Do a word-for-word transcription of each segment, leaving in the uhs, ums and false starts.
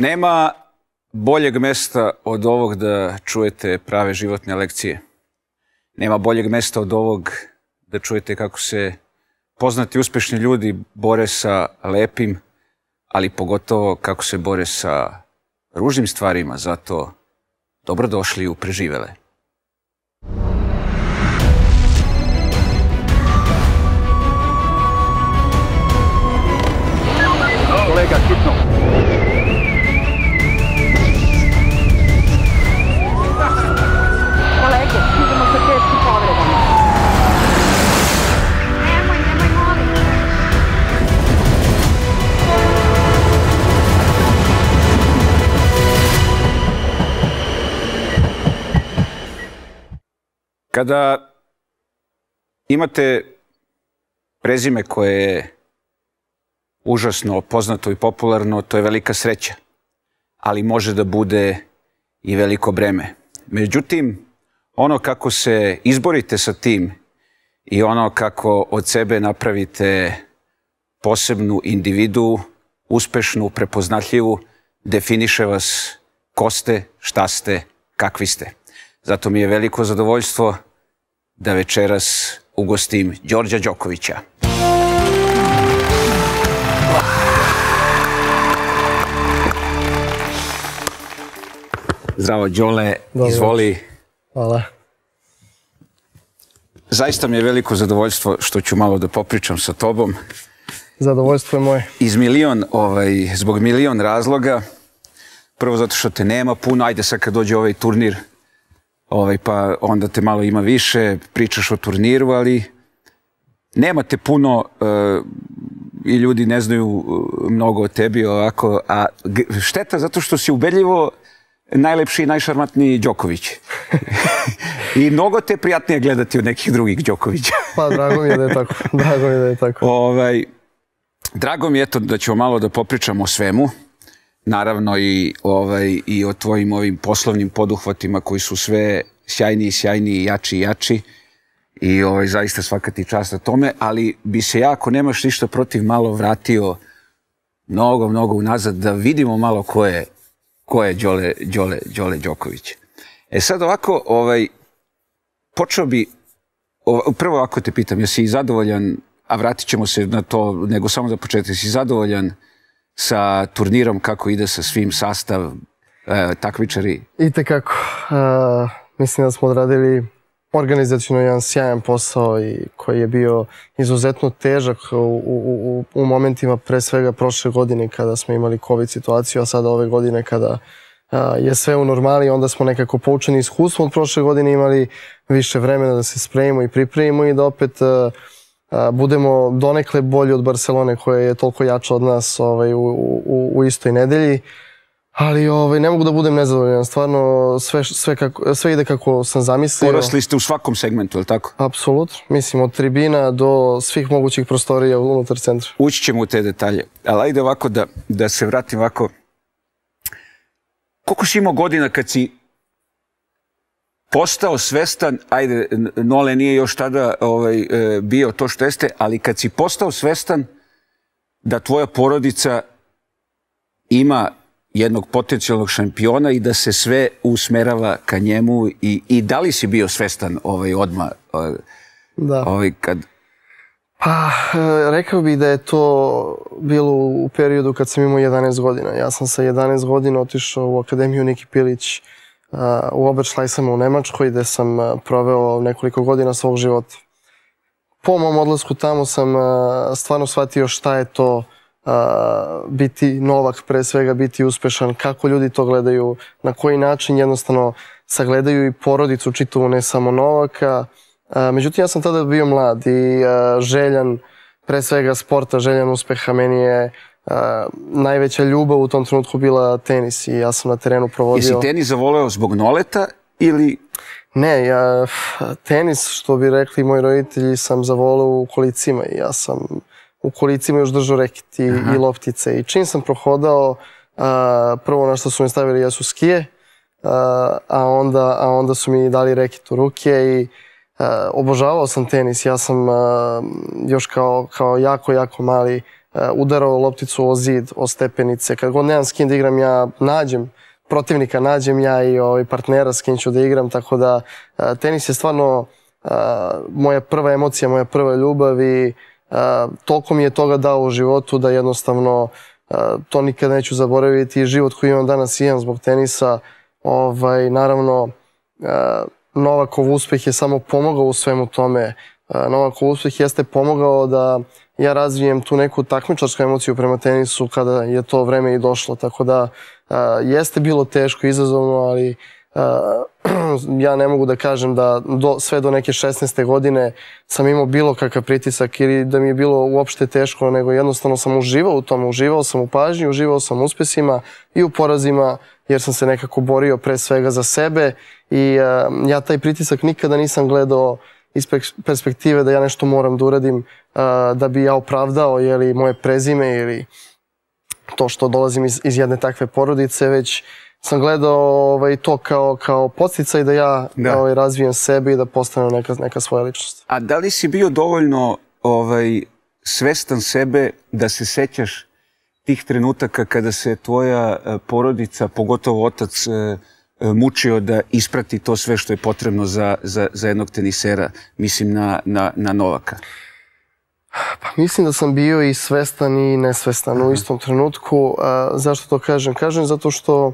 Nema boljeg mesta od ovog da čujete prave životne lekcije. Nema boljeg mesta od ovog da čujete kako se poznati uspešni ljudi bore sa lepim, ali pogotovo kako se bore sa ružnim stvarima. Zato dobrodošli u Preživele. Kolega, hitno. Kolege, idemo sa teškim povredama. Nemoj, nemoj, molim. Kada imate prezime koje je užasno poznato i popularno, to je velika sreća, ali može da bude i veliko breme. Međutim, ono kako se izborite sa tim i ono kako od sebe napravite posebnu individu, uspešnu, prepoznatljivu, definiše vas ko ste, šta ste, kakvi ste. Zato mi je veliko zadovoljstvo da večeras ugostim Đorđa Đokovića. Zdravo, Đole, izvoli. Hvala. Zaista mi je veliko zadovoljstvo što ću malo da popričam sa tobom. Zadovoljstvo je moje. Iz milion, ovaj, zbog milion razloga. Prvo zato što te nema puno, ajde sad kad dođe ovaj turnir, ovaj, pa onda te malo ima više, pričaš o turniru, ali nema te puno uh, i ljudi ne znaju mnogo o tebi ovako, a šteta zato što si ubedljivo najlepši i najšarmantniji Đoković. I mnogo te prijatnije gledati od nekih drugih Đokovića. Pa, drago mi je da je tako. Drago mi je da je tako. Ovaj, drago mi je to da ćemo malo da popričamo o svemu. Naravno i, ovaj, i o tvojim ovim poslovnim poduhvatima koji su sve sjajniji, sjajniji, jači i jači. I ovaj, zaista svaka ti čast na tome. Ali bi se ja, ako nemaš ništa protiv, malo vratio mnogo, mnogo unazad da vidimo malo ko je ko je Đole, Đole, Đole Đoković. E sad ovako, ovaj, počeo bi, ovaj, prvo ovako te pitam, jesi zadovoljan, a vratit ćemo se na to, nego samo da početi, jesi zadovoljan sa turnirom, kako ide sa svim sastav, e, takmičari? Itekako. Uh, mislim da smo odradili organizaciono jedan sjajan posao i koji je bio izuzetno težak u, u, u momentima pre svega prošle godine kada smo imali COVID situaciju, a sada ove godine kada a, je sve u normali, onda smo nekako poučeni iskustvom od prošle godine imali više vremena da se spremimo i pripremimo i da opet a, a, budemo donekle bolji od Barcelone koja je toliko jača od nas ovaj, u, u, u istoj nedelji. Ali ovaj, ne mogu da budem nezadovoljan, stvarno sve, sve, kako, sve ide kako sam zamislio. Porasli ste u svakom segmentu, je li tako? Apsolutno, mislim od tribina do svih mogućih prostorija unutar centra. Ući ćemo u te detalje, ali ajde ovako da, da se vratim ovako. Koliko si imao godina kad si postao svestan, ajde, Nole nije još tada ovaj, bio to što jeste, ali kad si postao svestan da tvoja porodica ima jednog potencijalnog šampiona i da se sve usmerava ka njemu i, i da li si bio svestan ovaj, odmah? Da. Ovaj, kad... Pa, rekao bih da je to bilo u periodu kad sam imao jedanaest godina. Ja sam sa jedanaest godina otišao u Akademiju Niki Pilić u Oberschleisenu u Nemačkoj gde sam proveo nekoliko godina svog života. Po mom odlasku tamo sam stvarno shvatio šta je to Uh, biti Novak, pre svega biti uspešan, kako ljudi to gledaju, na koji način jednostavno sagledaju i porodicu čitavu, ne samo Novaka. Uh, međutim, ja sam tada bio mlad i uh, željan, pre svega sporta, željan uspeha. Meni je uh, najveća ljubav u tom trenutku bila tenis i ja sam na terenu provodio... Jesi tenis zavoleo zbog Noleta ili... Ne, ja tenis, što bi rekli moji roditelji, sam zavoleo u kolicima i ja sam u kolicima još držao reket i, i loptice. I čim sam prohodao, a, prvo na što su mi stavili jesu skije, a, a, onda, a onda su mi dali reket u ruke i a, obožavao sam tenis. Ja sam a, još kao, kao jako, jako mali udarao lopticu o zid, o stepenice. Kad god nemam s kim da igram, ja nađem protivnika, nađem ja i ovaj, partnera s kim ću da igram, tako da tenis je stvarno moja prva emocija, moja prva ljubav i toliko mi je toga dao u životu da jednostavno to nikad neću zaboraviti. Život koji imam danas imam zbog tenisa. Ovaj, naravno, Novakov uspeh je samo pomogao u svemu tome. Novakov uspeh jeste pomogao da ja razvijem tu neku takmičarsku emociju prema tenisu kada je to vreme i došlo. Tako da jeste bilo teško, izazovno, ali ja ne mogu da kažem da do, sve do neke šesnaeste godine sam imao bilo kakav pritisak ili da mi je bilo uopšte teško, nego jednostavno sam uživao u tome, uživao sam u pažnji, uživao sam u uspesima i u porazima, jer sam se nekako borio pre svega za sebe i uh, ja taj pritisak nikada nisam gledao iz perspektive da ja nešto moram da uradim uh, da bi ja opravdao jeli, moje prezime ili to što dolazim iz, iz jedne takve porodice, već sam gledao ovaj, to kao, kao podsticaj da ja da. Ovaj, razvijem sebe i da postanem neka, neka svoja ličnost. A da li si bio dovoljno ovaj, svestan sebe da se sećaš tih trenutaka kada se tvoja porodica, pogotovo otac, mučio da isprati to sve što je potrebno za, za, za jednog tenisera, mislim na, na, na Novaka? Pa mislim da sam bio i svestan i nesvestan Aha. u istom trenutku. A, zašto to kažem? Kažem zato što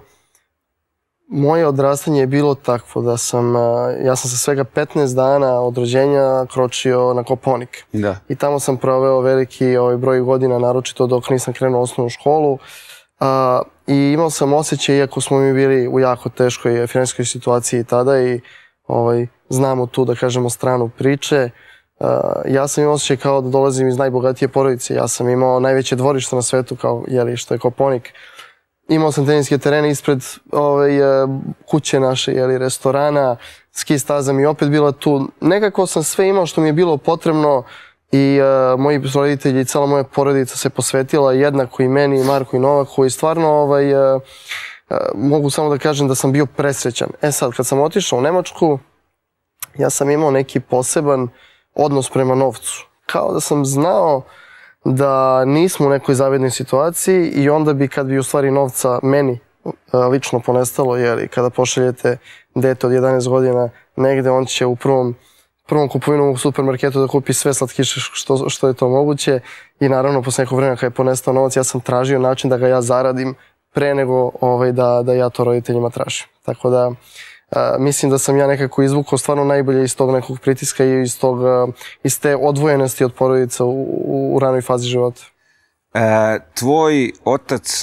moje odrastanje je bilo takvo da sam, ja sam sa svega petnaest dana od rođenja kročio na Kopaonik. Da. I tamo sam proveo veliki ovaj, broj godina, naročito dok nisam krenuo osnovnu školu. A, I imao sam osjećaj, iako smo mi bili u jako teškoj finansijskoj situaciji tada i ovaj, znamo tu, da kažemo, stranu priče, a, ja sam imao osjećaj kao da dolazim iz najbogatije porodice. Ja sam imao najveće dvorište na svetu, kao jeli, što je Kopaonik. Imao sam teniske terene ispred ovaj, kuće naše, jeli, restorana, ski staza mi je opet bila tu. Nekako sam sve imao što mi je bilo potrebno i uh, moji roditelji i cela moja porodica se posvetila jednako i meni, i Marku i Novaku i stvarno ovaj, uh, uh, mogu samo da kažem da sam bio presrećan. E sad, kad sam otišao u Nemačku, ja sam imao neki poseban odnos prema novcu. Kao da sam znao da nismo u nekoj zavidnoj situaciji i onda bi, kad bi u stvari novca meni lično ponestalo, jer kada pošaljete dete od jedanaest godina negde, on će u prvom, prvom kupovinu u supermarketu da kupi sve slatkiše što, što je to moguće i naravno posle nekog vremena kada je ponestao novac, ja sam tražio način da ga ja zaradim pre nego ovaj, da, da ja to roditeljima tražim. Tako da Uh, mislim da sam ja nekako izvukao stvarno najbolje iz tog nekog pritiska i iz, tog, uh, iz te odvojenosti od porodica u, u, u ranoj fazi života. E, tvoj otac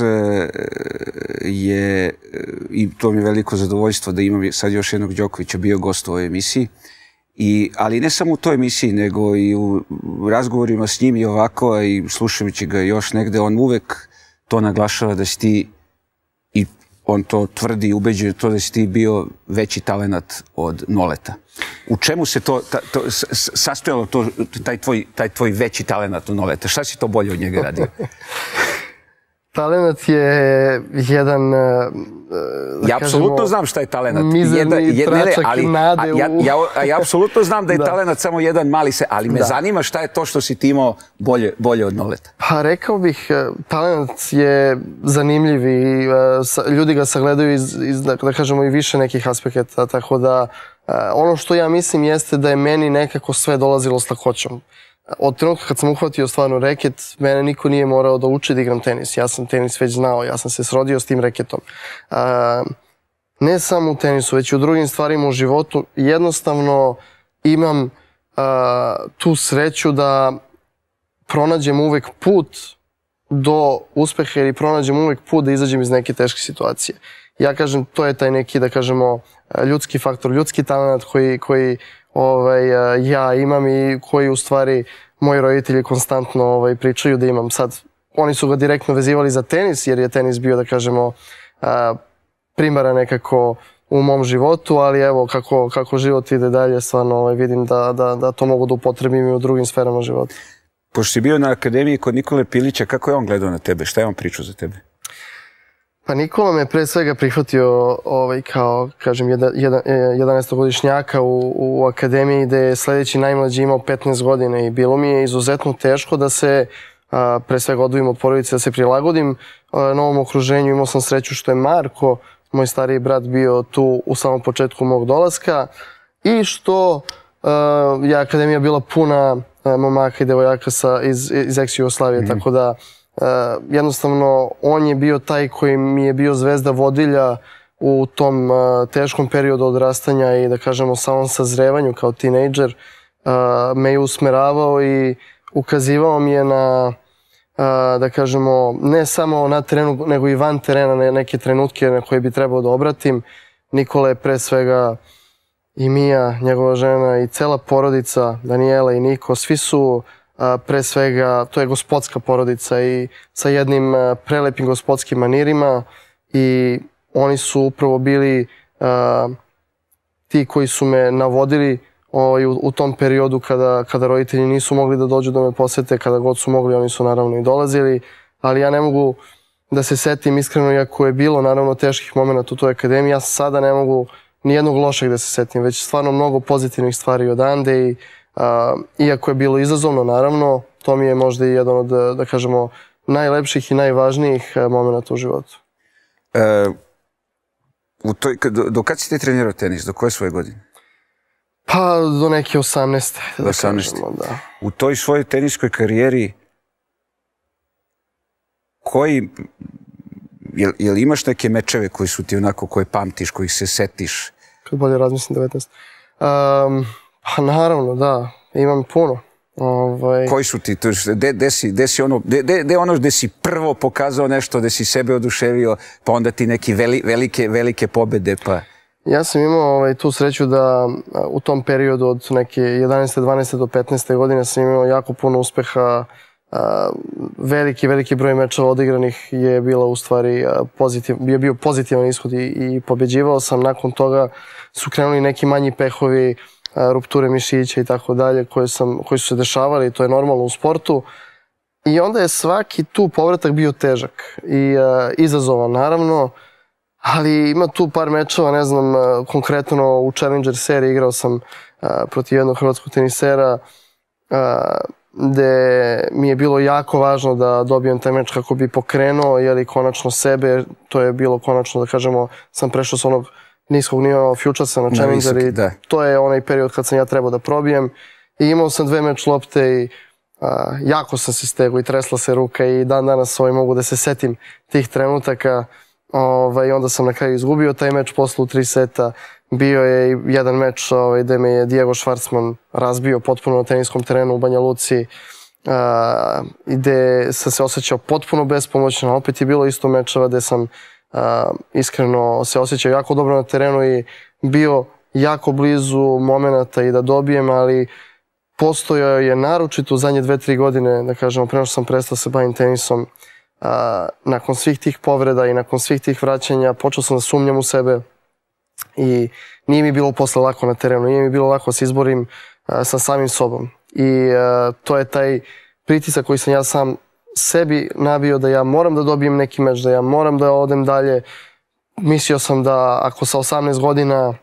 je, i to mi je veliko zadovoljstvo da imam sad još jednog Đokovića, bio gost u ovoj emisiji, I, ali ne samo u toj emisiji, nego i u razgovorima s njim i ovako, i slušajući ga još negde, on uvek to naglašava da si ti, i on to tvrdi i ubeđuje to da si ti bio veći talenat od Noleta. U čemu se to, ta, to sastojalo to, taj, tvoj, taj tvoj veći talenat od Noleta? Šta si to bolje od njega radio? Talenat je jedan... Da ja apsolutno znam šta je talenat. Mizerni je, tračak ali, nade a, ja, ja, a ja apsolutno znam da je da. talenat samo jedan mali se, ali me da. zanima šta je to što si ti imao bolje, bolje od Noleta. Pa rekao bih, talenat je zanimljiv i ljudi ga sagledaju iz, iz da, da kažemo, i više nekih aspekata, tako da ono što ja mislim jeste da je meni nekako sve dolazilo s lakoćom. Od trenutka kad sam uhvatio stvarno reket, mene niko nije morao da uči da igram tenis. Ja sam tenis već znao, ja sam se srodio s tim reketom. A, ne samo u tenisu, već i u drugim stvarima u životu. Jednostavno imam a, tu sreću da pronađem uvek put do uspeha ili pronađem uvek put da izađem iz neke teške situacije. Ja kažem, to je taj neki, da kažemo, ljudski faktor, ljudski talent koji, koji ovaj, ja imam i koji u stvari moji roditelji konstantno ovaj, pričaju da imam. Sad, oni su ga direktno vezivali za tenis, jer je tenis bio, da kažemo, primara nekako u mom životu, ali evo, kako, kako život ide dalje, stvarno ovaj, vidim da, da, da to mogu da upotrebim i u drugim sferama života. Pošto si bio na akademiji kod Nikole Pilića, kako je on gledao na tebe? Šta je on pričao za tebe? Pa Nikola me pre svega prihvatio ovaj, kao, kažem, jedanaestogodišnjaka u, u akademiji gde je sledeći najmlađi imao petnaest godina i bilo mi je izuzetno teško da se pre svega odvojim od porodice, da se prilagodim novom okruženju. Imao sam sreću što je Marko, moj stariji brat, bio tu u samom početku mog dolaska i što je akademija bila puna momaka i devojaka iz, iz ex-Jugoslavije, mm. tako da jednostavno on je bio taj koji mi je bio zvezda vodilja u tom teškom periodu odrastanja i da kažemo samom sazrevanju kao tinejdžer. Me je usmeravao i ukazivao mi je na, da kažemo, ne samo na terenu, nego i van terena neke trenutke na koje bi trebao da obratim. Nikola je pre svega i Mija, njegova žena, i cela porodica, Daniela i Niko, svi su pre svega, to je gospodska porodica i sa jednim prelepim gospodskim manirima i oni su upravo bili ti koji su me navodili u tom periodu kada roditelji nisu mogli da dođu da me posete, kada god su mogli oni su naravno i dolazili, ali ja ne mogu da se setim iskreno, iako je bilo naravno teških momenta u toj akademiji, ja sada ne mogu nijednog lošeg da se setim, već stvarno mnogo pozitivnih stvari odande i iako je bilo izazovno naravno, to mi je možda i jedan od, da kažemo, najlepših i najvažnijih momenta u životu. Do kad si ti trenirao tenis? Do koje svoje godine? Pa do neke osamnaeste. Do osamnaeste. U toj svojoj teniskoj karijeri koji, jel imaš neke mečeve koji su ti onako, koje pamtiš, kojih se setiš? Kad bolje razmislim, devetnaest. Pa naravno, da. Imam puno. Koji su ti? Gde si ono gde si prvo pokazao nešto, gde si sebe oduševio, pa onda ti neke velike pobede, pa... Ja sam imao tu sreću da u tom periodu od neke jedanaeste, dvanaeste do petnaeste godine sam imao jako puno uspeha. Veliki, veliki broj mečeva odigranih je bila u stvari je bio pozitivan ishod i pobeđivao sam. Nakon toga su krenuli neki manji pehovi, rupture mišića i tako dalje koji su se dešavali, to je normalno u sportu. I onda je svaki tu povratak bio težak i izazovan naravno, ali ima tu par mečeva, ne znam, konkretno u Challenger seriji igrao sam protiv jednog hrvatskog tenisera gde mi je bilo jako važno da dobijem taj meč kako bi pokrenuo konačno sebe. To je bilo konačno, da kažemo, sam prešao s onog niskog nivoa Futuresa na Challenger i to je onaj period kad sam ja trebao da probijem. I imao sam dve meč lopte i jako sam se stegao i tresla se ruka i dan danas mogu da se setim tih trenutaka. I onda sam na kraju izgubio taj meč posle u tri seta. Bio je i jedan meč gde me je Diego Schwartzman razbio potpuno na teniskom terenu u Banja Luci, gde sam se osjećao potpuno bespomoćno. Opet je bilo isto mečeva gde sam iskreno se osjećao jako dobro na terenu i bio jako blizu momenta i da dobijem, ali postojao je naročito u zadnje dve, tri godine, da kažemo, prema što sam prestao se bavim tenisom, nakon svih tih povreda i nakon svih tih vraćanja, počeo sam da sumnjam u sebe i nije mi bilo posle lako na terenu, nije mi bilo lako da se izborim sa samim sobom. I to je taj pritisak koji sam ja sam sebi nabio da ja moram da dobijem neki meč, da ja moram da odem dalje. Mislio sam da ako sa osamnaest godina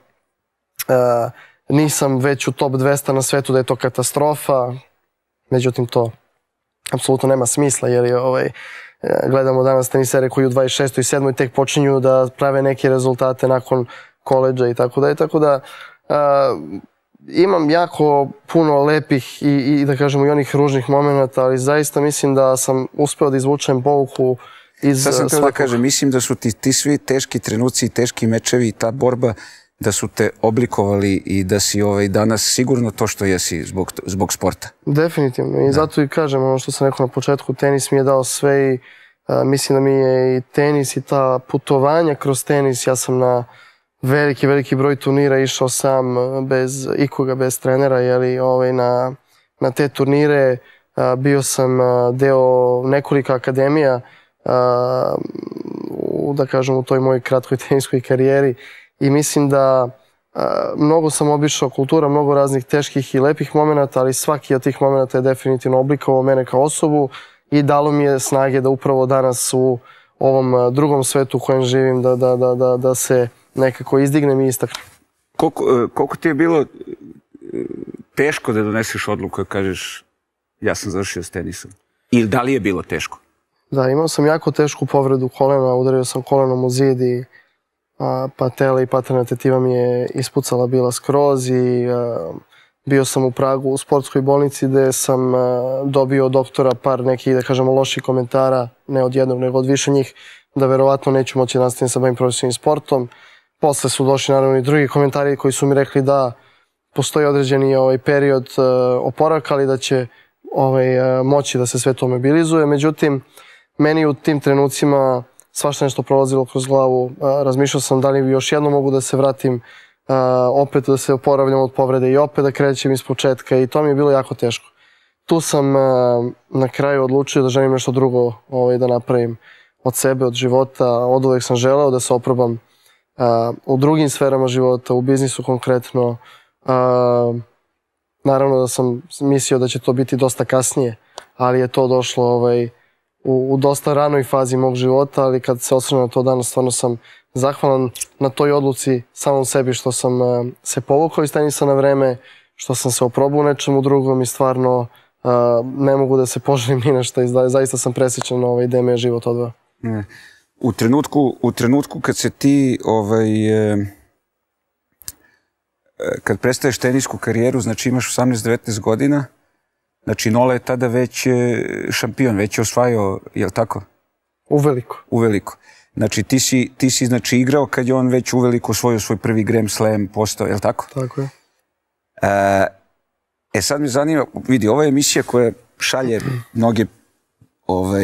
nisam već u top dvesta na svetu, da je to katastrofa. Međutim, to apsolutno nema smisla, jer je gledamo danas tenisere koji u dvadeset šestoj i sedmoj tek počinju da prave neke rezultate nakon koleđa i tako da. Tako da imam jako puno lepih i da kažemo i onih ružnih momenta, ali zaista mislim da sam uspeo da izvučem pouku iz svakog. Sad sam teo da kažem, mislim da su ti svi teški trenuci i teški mečevi i ta borba da su te oblikovali i da si danas sigurno to što jesi zbog sporta. Definitivno. I zato i kažem, ono što sam rekao na početku, tenis mi je dao sve i mislim da mi je i tenis i ta putovanja kroz tenis. Ja sam na veliki, veliki broj turnira išao sam bez ikoga, bez trenera, na te turnire. Bio sam deo nekoliko akademija, da kažem, u toj mojoj kratkoj teniskoj karijeri. I mislim da mnogo sam obišao kultura, mnogo raznih teških i lepih momenta, ali svaki od tih momenta je definitivno oblikovao mene kao osobu i dalo mi je snage da upravo danas u ovom drugom svetu u kojem živim da se nekako izdignem i istaknem. Koliko ti je bilo teško da doneseš odluku i kažeš ja sam završio s tenisom? Ili da li je bilo teško? Da, imao sam jako tešku povredu kolena, udario sam kolenom u zid i a, patela i paterna tetiva mi je ispucala bila skroz i a, bio sam u Pragu u sportskoj bolnici gde sam a, dobio od doktora par nekih, da kažemo, loših komentara, ne od jednog nego od više njih, da verovatno neću moći da nastavim sa bavim profesionalnim sportom. Posle su došli naravno i drugi komentari koji su mi rekli da postoji određeni ovaj, period uh, oporavka, ali da će ovaj, uh, moći da se sve to mobilizuje. Međutim, meni u tim trenucima svašta nešto prolazilo kroz glavu. Uh, razmišljao sam da li još jednom mogu da se vratim, uh, opet da se oporavljam od povrede i opet da krećem iz početka i to mi je bilo jako teško. Tu sam uh, na kraju odlučio da želim nešto drugo ovaj, da napravim od sebe, od života. Od uvek sam želeo da se oprobam uh, u drugim sferama života, u biznisu konkretno. Uh, naravno da sam mislio da će to biti dosta kasnije, ali je to došlo ovaj, u, u dosta ranoj fazi mog života, ali kad se osvrnem na to danas, stvarno sam zahvalan na toj odluci samom sebi što sam uh, se povukao iz tenisa na vreme, što sam se oprobao u nečemu drugom i stvarno uh, ne mogu da se poželim ni na šta i zaista sam presrećan na ovaj, gde me je život odveo. U trenutku, u trenutku kad se ti ovaj, e, kad prestaješ tenisku karijeru, znači imaš osamnaest devetnaest godina, znači Nola je tada već šampion, već je osvajao, je li tako? Uveliko. Uveliko. Znači ti si, ti si znači, igrao kad je on već uveliko osvojio svoj prvi Grand Slam postao, je li tako? Tako je. E, e sad me zanima, vidi, ova je emisija koja šalje mnoge ovaj,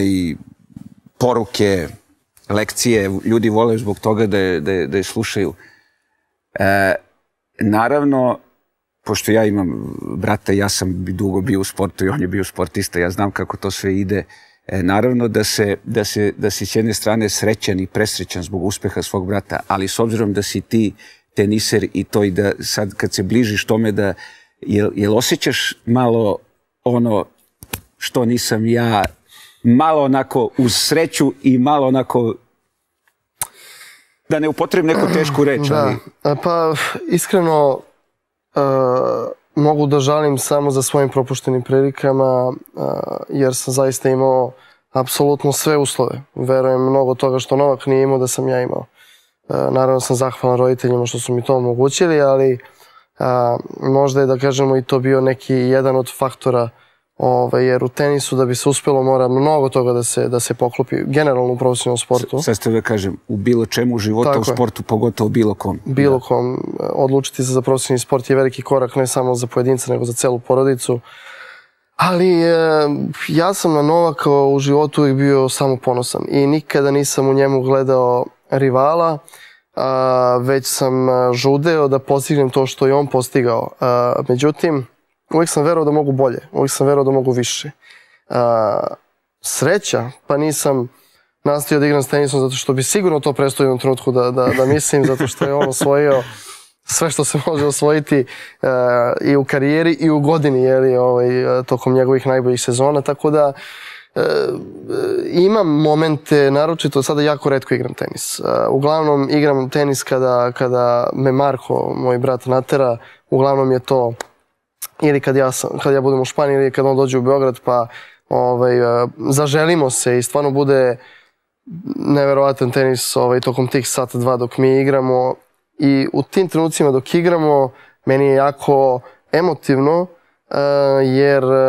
poruke, lekcije, ljudi vole zbog toga da je, da je, da je slušaju. E, naravno, pošto ja imam brata, ja sam dugo bio u sportu i on je bio sportista, ja znam kako to sve ide. E, naravno da, se, da, se, da si s jedne strane srećan i presrećan zbog uspeha svog brata, ali s obzirom da si ti teniser i to i da sad kad se bližiš tome da, jel, jel osjećaš malo ono što nisam ja, malo onako uz sreću i malo onako, da ne upotrebim neku tešku reč. Da, ali... pa iskreno uh, mogu da žalim samo za svojim propuštenim prilikama, uh, jer sam zaista imao apsolutno sve uslove. Verujem mnogo toga što Novak nije imao da sam ja imao. Uh, naravno sam zahvalan roditeljima što su mi to omogućili, ali uh, možda je, da kažemo, i to bio neki jedan od faktora. Ove, jer u tenisu da bi se uspjelo mora mnogo toga da se, da se poklopi, generalno u profesionalnom sportu. Sad ste da kažem, u bilo čemu u života, tako u sportu, je. Pogotovo bilo kom. Bilo kom. Odlučiti se za profesionalni sport je veliki korak, ne samo za pojedinca, nego za celu porodicu. Ali e, ja sam na Novaka u životu uvijek bio samo ponosan i nikada nisam u njemu gledao rivala, a, već sam žudeo da postignem to što je on postigao. A, međutim, uvijek sam verovao da mogu bolje, uvijek sam verovao da mogu više. A, sreća, pa nisam nastavio da igram s tenisom zato što bi sigurno to prestao u jednom trenutku da, da, da mislim, zato što je on osvojio sve što se može osvojiti uh, i u karijeri i u godini, jeli, ovaj, tokom njegovih najboljih sezona, tako da uh, imam momente, naročito sada jako retko igram tenis. Uh, uglavnom igram tenis kada, kada me Marko, moj brat, natera, uglavnom je to ili kad ja, sam, kad ja budem u Španiji ili kad on dođe u Beograd, pa ovaj, uh, zaželimo se i stvarno bude neverovatan tenis ovaj, tokom tih sata dva dok mi igramo. I u tim trenucima dok igramo, meni je jako emotivno, uh, jer uh,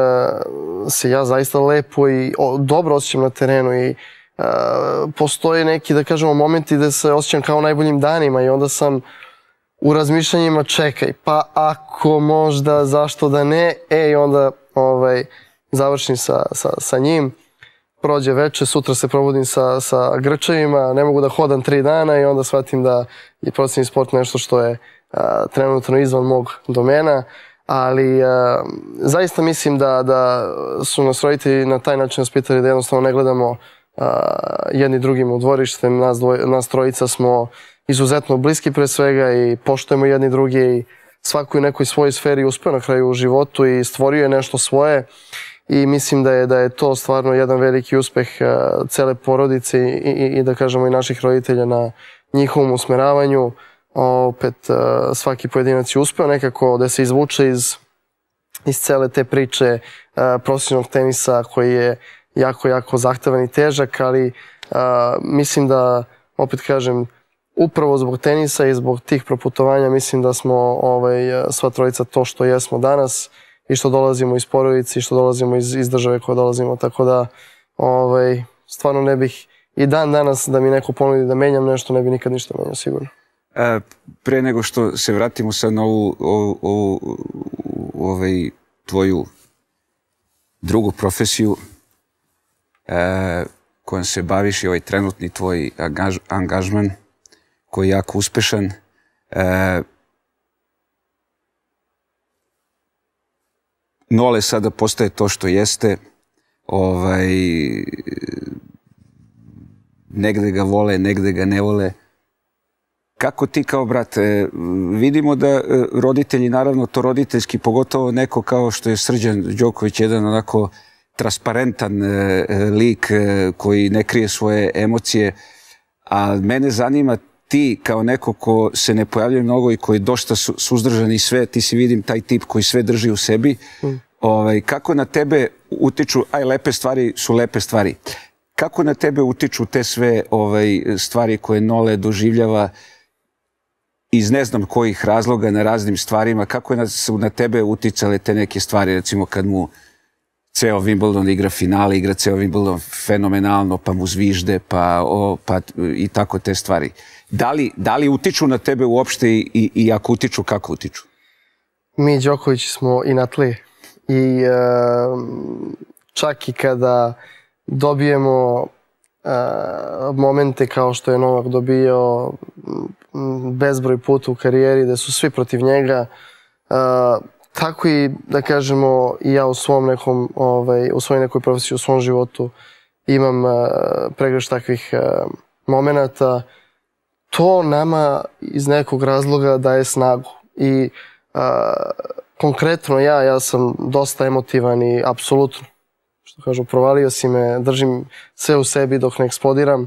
se ja zaista lepo i o, dobro osjećam na terenu i uh, postoje neki, da kažemo, momenti gde se osjećam kao u najboljim danima i onda sam u razmišljanjima čekaj, pa ako možda, zašto da ne, e i onda ovaj, završim sa, sa, sa njim. Prođe veče, sutra se probudim sa, sa grčevima, ne mogu da hodam tri dana i onda shvatim da je profesionalni sport nešto što je a, trenutno izvan mog domena, ali a, zaista mislim da, da su nas roditelji na taj način nas pitali da jednostavno ne gledamo a, jedni drugim u dvorište. Nas, dvoj, nas trojica smo izuzetno bliski pre svega i poštujemo jedni drugi i svako u nekoj svojoj sferi uspeo na kraju u životu i stvorio je nešto svoje. I mislim da je, da je to stvarno jedan veliki uspeh uh, cele porodice i, i, i da kažemo i naših roditelja na njihovom usmeravanju. Opet uh, svaki pojedinac je uspeo nekako da se izvuče iz, iz cele te priče uh, profesionalnog tenisa koji je jako, jako zahtevan i težak, ali mislim da, opet kažem, upravo zbog tenisa i zbog tih proputovanja mislim da smo ovaj, sva trojica to što jesmo danas i što dolazimo iz porodice i što dolazimo iz, iz države koje dolazimo, tako da ovaj, stvarno ne bih i dan danas da mi neko ponudi da menjam nešto, ne bi nikad ništa menjao sigurno. E, pre nego što se vratimo sad na ovu, ovu, ovu ovaj, tvoju drugu profesiju e, kojom se baviš i ovaj trenutni tvoj angaž, angažman koji je jako uspešan. E, Nole sada postaje to što jeste. Ovaj, negde ga vole, negde ga ne vole. Kako ti kao brat, e, vidimo da e, roditelji, naravno to roditeljski, pogotovo neko kao što je Srđan Đoković, jedan onako transparentan e, lik e, koji ne krije svoje emocije, a mene zanima ti kao neko ko se ne pojavljuje mnogo i koji je dosta su, suzdržan i sve, ti si vidim taj tip koji sve drži u sebi, mm. ovaj, kako na tebe utiču, aj lepe stvari su lepe stvari, kako na tebe utiču te sve ovaj, stvari koje Nole doživljava iz ne znam kojih razloga na raznim stvarima, kako su na tebe uticale te neke stvari, recimo kad mu ceo Wimbledon igra finale, igra ceo Wimbledon fenomenalno, pa mu zvižde, pa, o, pa i tako te stvari. Da li, da li utiču na tebe uopšte i, i, i ako utiču, kako utiču? Mi Đoković smo i na tli. I e, čak i kada dobijemo e, momente kao što je Novak dobio bezbroj puta u karijeri, da su svi protiv njega, e, tako i, da kažemo, i ja u svom nekom, ovaj, u svojoj nekoj profesiji, u svom životu imam uh, pregršt takvih uh, momenata. To nama iz nekog razloga daje snagu. I uh, konkretno ja, ja sam dosta emotivan i apsolutno, što kažu, provalio si me, držim sve u sebi dok ne eksplodiram.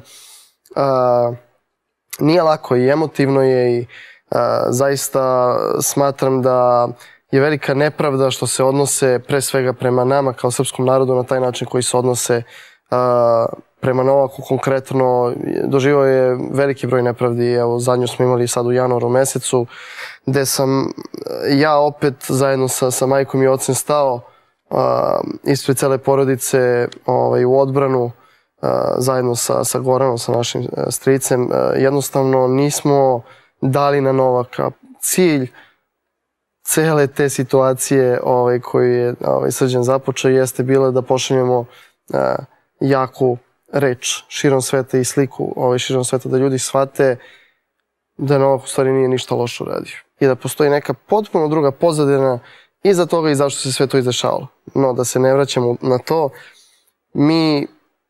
Uh, nije lako i emotivno je i uh, zaista smatram da je velika nepravda što se odnose pre svega prema nama kao srpskom narodu na taj način koji se odnose uh, prema Novaku konkretno. Doživao je veliki broj nepravdi, evo zadnju smo imali sad u januaru mesecu, gde sam ja opet zajedno sa, sa majkom i ocem stao uh, ispred cele porodice ovaj, u odbranu uh, zajedno sa, sa Goranom, sa našim uh, stricem. Uh, jednostavno nismo dali na Novaka cilj cele te situacije ovaj, koju je ovaj, Srđan započeo jeste bila da pošaljemo uh, jaku reč širom sveta i sliku ovaj, širom sveta, da ljudi shvate da Novak u stvari nije ništa loše uradio i da postoji neka potpuno druga pozadina iza toga i zašto se sve to izdešavalo. No, da se ne vraćamo na to, mi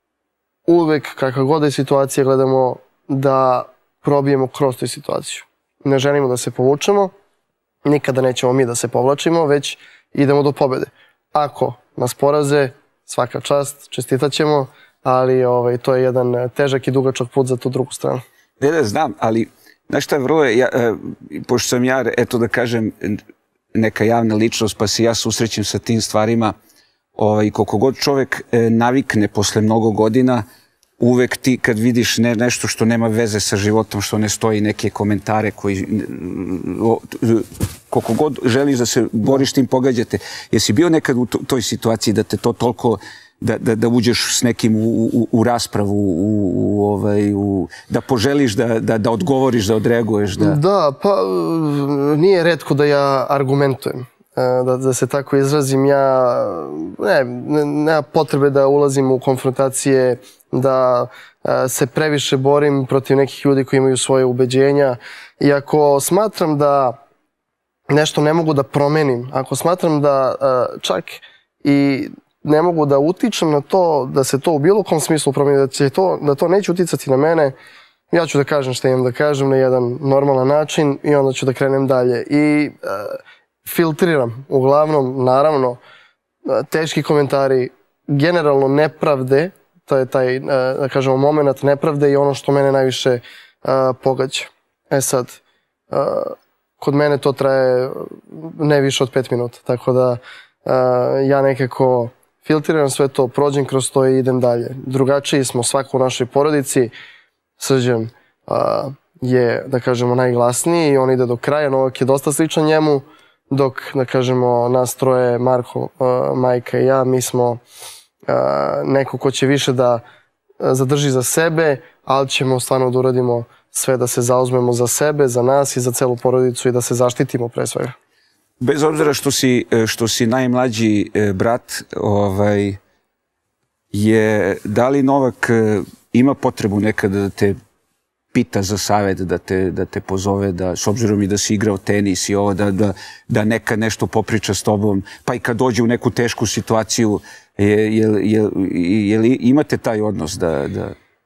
uvek, kakva god je situacija, gledamo da probijemo kroz tu situaciju. Ne želimo da se povučemo, nikada nećemo mi da se povlačimo, već idemo do pobede. Ako nas poraze, svaka čast, čestitat ćemo, ali ovaj, to je jedan težak i dugačak put za tu drugu stranu. Ne da znam, ali znaš šta je vrlo, ja, e, pošto sam ja, eto da kažem, neka javna ličnost, pa se ja susrećem sa tim stvarima, ovaj, koliko god čovek e, navikne posle mnogo godina, uvek ti kad vidiš ne, nešto što nema veze sa životom, što ne stoji, neke komentare koji, o, koliko god želiš da se boriš tim, pogađate. Jesi bio nekad u toj situaciji da te to toliko, da, da, da uđeš s nekim u, u, u raspravu, u, u, ovaj, u, da poželiš da, da, da odgovoriš, da odreaguješ? Da, da pa nije retko da ja argumentujem. Da, da se tako izrazim, ja ne, nema potrebe da ulazim u konfrontacije, da se previše borim protiv nekih ljudi koji imaju svoje ubeđenja. I ako smatram da nešto ne mogu da promenim, ako smatram da čak i ne mogu da utičem na to, da se to u bilo kom smislu promeni, da, će to, da to neće uticati na mene, ja ću da kažem što imam da kažem na jedan normalan način i onda ću da krenem dalje. I filtriram, uglavnom, naravno, teški komentari, generalno nepravde, to je taj, da kažemo, moment nepravde i ono što mene najviše uh, pogađa. E sad, uh, kod mene to traje ne više od pet minuta, tako da uh, ja nekako filtriram sve to, prođem kroz to i idem dalje. Drugačiji smo svako u našoj porodici. Srđan a, je, da kažemo, najglasniji i on ide do kraja. Novak je dosta sličan njemu, dok, da kažemo, nas troje, Marko, a, majka i ja, mi smo a, neko ko će više da zadrži za sebe, ali ćemo stvarno da uradimo sve da se zauzmemo za sebe, za nas i za celu porodicu i da se zaštitimo pre svega. Bez obzira što si, što si najmlađi brat, ovaj, je, da li Novak ima potrebu nekada da te pita za savjet, da te, da te pozove, da, s obzirom i da si igrao tenis i ovo, da, da, da neka nešto popriča s tobom, pa i kad dođe u neku tešku situaciju, je, je, je, je li imate taj odnos da... da...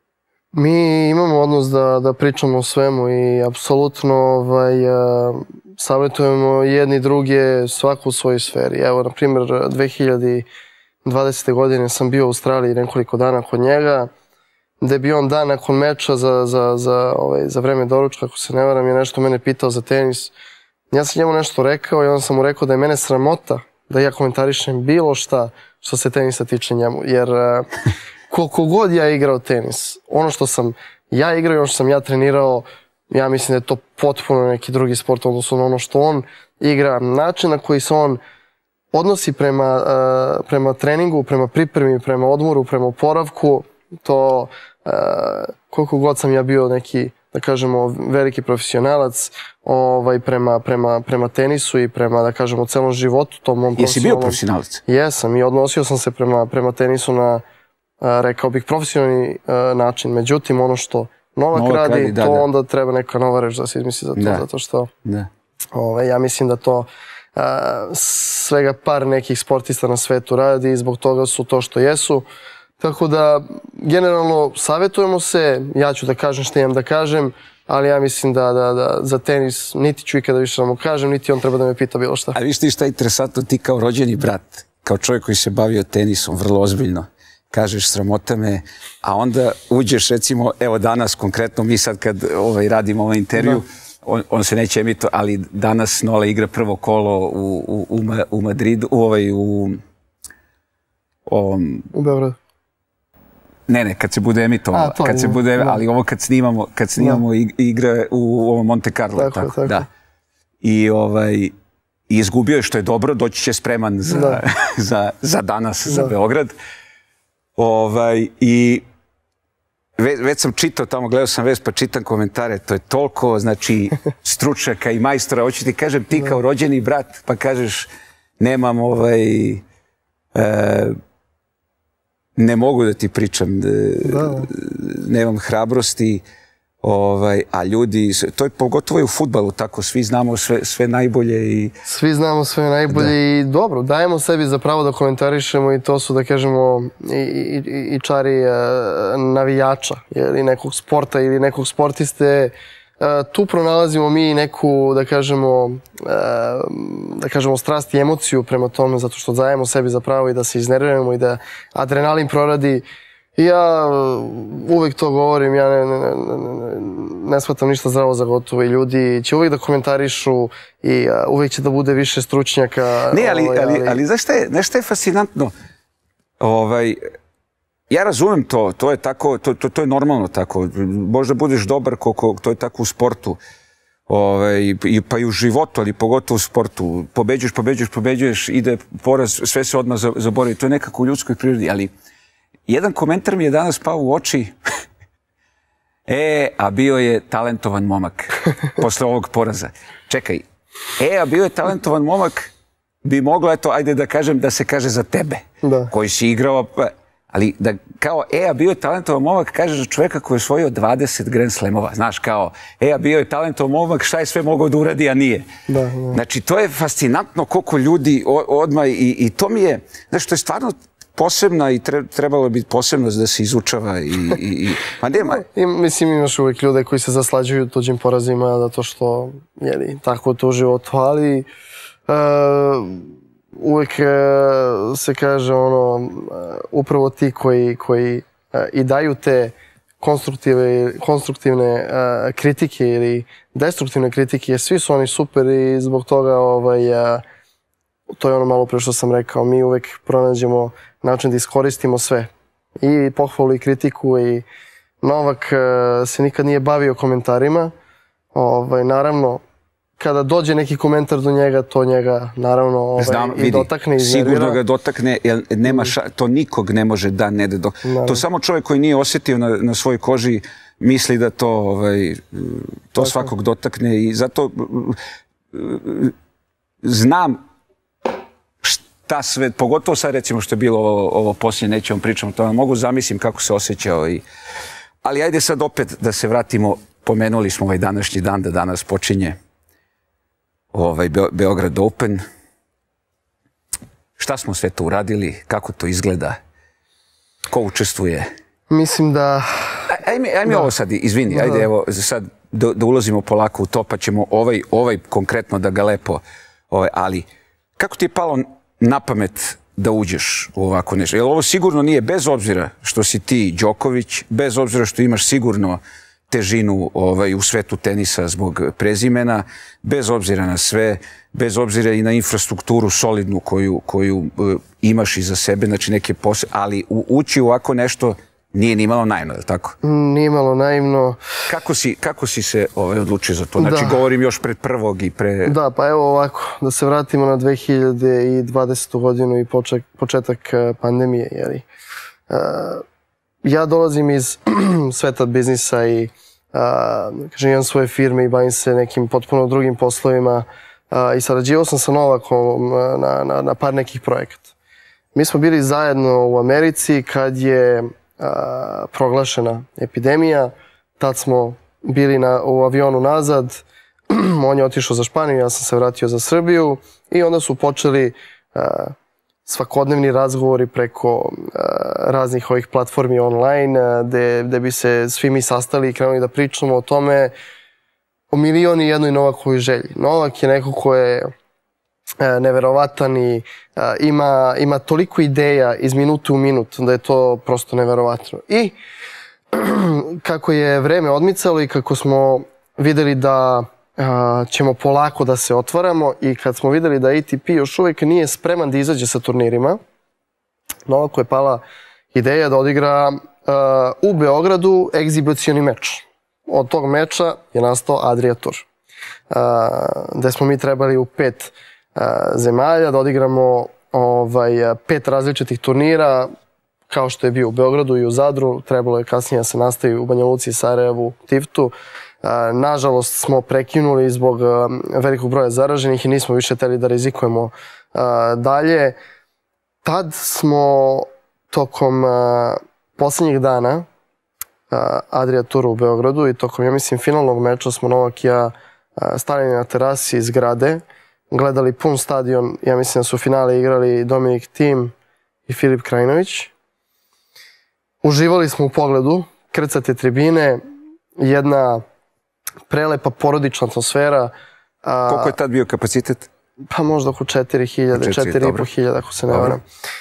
Mi imamo odnos da, da pričamo o svemu i apsolutno ovaj, savjetujemo jedni druge svaku u svojoj sferi. Evo, na primjer, dve hiljade dvadesete. godine sam bio u Australiji nekoliko dana kod njega, gde bi on dan nakon meča za, za, za, ovaj, za vreme doručka, ako se ne varam, je nešto mene pitao za tenis. Ja sam njemu nešto rekao i onda sam mu rekao da je mene sramota da ja komentarišem bilo šta što se tenisa tiče njemu. Jer koliko god ja igrao tenis, ono što sam ja igrao i ono što sam ja trenirao, ja mislim da je to potpuno neki drugi sport, odnosno ono što on igra, način na koji se on odnosi prema, uh, prema treningu, prema pripremi, prema odmoru, prema oporavku, to uh, koliko god sam ja bio neki, da kažemo, veliki profesionalac ovaj, prema, prema, prema tenisu i prema, da kažemo, celom životu. Tom mom Jesi bio profesionalac? Jesam i odnosio sam se prema, prema tenisu na, uh, rekao bih, profesionalni uh, način. Međutim, ono što Novak, Novak radi, radi da, to da. Onda treba neka nova reč da se izmisli za to, da. Zato što da. Ovaj, ja mislim da to uh, svega par nekih sportista na svetu radi i zbog toga su to što jesu. Tako da, generalno, savjetujemo se, ja ću da kažem što imam da kažem, ali ja mislim da, da, da za tenis niti ću ikada više da mu kažem, niti on treba da me pita bilo šta. A viš ti šta je interesantno, ti kao rođeni brat, kao čovjek koji se bavio tenisom, vrlo ozbiljno, kažeš sramota me, a onda uđeš, recimo, evo danas konkretno, mi sad kad ovaj, radimo ovaj intervju, on, on se neće emito, ali danas Nole igra prvo kolo u, u, u, u Madridu, u ovaj, u... Ovom, u Beogradu. Ne, ne, kad se bude emitovalo, kad se bude, ali ovo kad snimamo, kad snimamo igre u ovom Monte Carlo, tako, tako, tako. Da. I ovaj, i izgubio je, što je dobro, doći će spreman za, za, za danas, da. Za Beograd. Ovaj, i ve, već sam čitao tamo, gledao sam vest, pa čitam komentare, to je toliko, znači, stručnjaka i majstora, hoću ti kažem, ti da. Kao rođeni brat, pa kažeš, nemam ovaj, e, ne mogu da ti pričam, da. Nemam hrabrosti, ovaj, a ljudi, to je pogotovo i u fudbalu tako, svi znamo sve, sve najbolje. I... Svi znamo sve najbolje da. I dobro, dajemo sebi za pravo da komentarišemo i to su, da kažemo, i, i, i čari uh, navijača ili nekog sporta ili nekog sportiste. Uh, tu pronalazimo mi neku, da kažemo, uh, da kažemo strast i emociju prema tome, zato što dajemo sebi za pravo i da se iznerviramo i da adrenalin proradi. I ja uvek to govorim, ja ne, ne, ne, ne shvatam ništa zdravo za gotovo i ljudi će uvek da komentarišu i uh, uvek će da bude više stručnjaka. Ne, ali, ovaj, ali, ali, ali znaš šta je, znaš šta je fascinantno? Ovaj, ja razumem to, to je tako, to, to, to je normalno tako. Možda budeš dobar koliko, to je tako u sportu. Ovaj, i, pa i u životu, ali pogotovo u sportu. Pobeđuješ, pobeđuješ, pobeđuješ, ide poraz, sve se odmah zaboravi. To je nekako u ljudskoj prirodi, ali jedan komentar mi je danas pao u oči. E, a bio je talentovan momak posle ovog poraza. Čekaj, e, a bio je talentovan momak, bi moglo, eto, ajde da kažem, da se kaže za tebe, da. Koji si igrao, ali da kao, e, a bio je talentovan momak, kaže za čoveka koji je osvojio dvadeset Grand Slamova. Znaš, kao, e, a bio je talentovan momak, šta je sve mogao da uradi, a nije. Da, da. Znači, to je fascinantno koliko ljudi odmah i, i to mi je, znaš, to je stvarno posebna i trebalo bi posebnost da se izučava i... i, i pa nema. I, mislim, imaš uvijek ljude koji se zaslađuju tuđim porazima zato što, jeli, tako je to u životu, ali uh, uvijek uh, se kaže ono, uh, upravo ti koji, koji uh, i daju te konstruktive, konstruktivne uh, kritike ili destruktivne kritike, svi su oni super i zbog toga ovaj, uh, to je ono malo pre što sam rekao, mi uvek pronađemo način da iskoristimo sve. I pohvalu i kritiku i Novak se nikad nije bavio komentarima. Ovaj, naravno, kada dođe neki komentar do njega, to njega naravno ovaj, Znam, i vidi, dotakne, iznervira. Sigurno ga dotakne, jer nema ša, to nikog ne može da ne da do... To samo čovjek koji nije osjetio na, na svojoj koži misli da to, ovaj, to Tako. svakog dotakne i zato znam šta sve, pogotovo sad recimo što je bilo ovo, ovo poslije, nećemo pričamo, to mogu zamislim kako se osjećao. I, ali ajde sad opet da se vratimo, pomenuli smo ovaj današnji dan, da danas počinje ovaj Be Beograd Open. Šta smo sve to uradili? Kako to izgleda? Ko učestvuje? Mislim da... Aj mi, aj mi ovo sad, izvini, ajde evo sad da, da ulazimo polako u to, pa ćemo ovaj, ovaj konkretno da ga lepo... Ovaj, ali kako ti je palo na pamet da uđeš u ovako nešto? Jer ovo sigurno nije, bez obzira što si ti Đoković, bez obzira što imaš sigurno težinu ovaj, u svetu tenisa zbog prezimena, bez obzira na sve, bez obzira i na infrastrukturu solidnu koju, koju uh, imaš iza sebe, znači neke posle, ali u, ući u ovako nešto nije ni malo naivno, je li tako? Nije malo naivno. Kako si, kako si se ovaj, odlučio za to? Znači, da. Govorim još pred prvog i pre... Da, pa evo ovako, da se vratimo na dve hiljade dvadesetu godinu i počet, početak pandemije, jeli. Uh, ja dolazim iz sveta biznisa i uh, kažem, imam svoje firme i bavim se nekim potpuno drugim poslovima uh, i sarađivao sam sa Novakom na, na, na par nekih projekata. Mi smo bili zajedno u Americi kad je A, proglašena epidemija, tad smo bili na, u avionu nazad, on je otišao za Španiju, ja sam se vratio za Srbiju i onda su počeli a, svakodnevni razgovori preko a, raznih ovih platformi online, gde, gde bi se svi mi sastali i krenuli da pričamo o tome, o milion i jednoj Novakovoj želji. Novak je neko ko je neverovatan i ima, ima toliko ideja iz minute u minut da je to prosto neverovatno. I kako je vreme odmicalo i kako smo videli da a, ćemo polako da se otvaramo i kad smo videli da A T P još uvijek nije spreman da izađe sa turnirima, Novaku je pala ideja da odigra a, u Beogradu egzibicioni meč. Od tog meča je nastao Adria Tour, a, gde smo mi trebali u pet zemalja da odigramo ovaj, pet različitih turnira, kao što je bio u Beogradu i u Zadru. Trebalo je kasnije da se nastavi u Banja Luci, Sarajevu, Tiftu. Nažalost smo prekinuli zbog velikog broja zaraženih i nismo više hteli da rizikujemo dalje. Tad smo tokom poslednjih dana Adria Toura u Beogradu i tokom, ja mislim, finalnog meča smo Novak i ja stali na terasi zgrade, gledali pun stadion, ja mislim da su u finale igrali Dominik Thiem i Filip Krajinović. Uživali smo u pogledu, krcate tribine, jedna prelepa porodična atmosfera. Koliko je tad bio kapacitet? Pa možda oko četiri hiljade, četiri i po hiljade, ako se ne varam.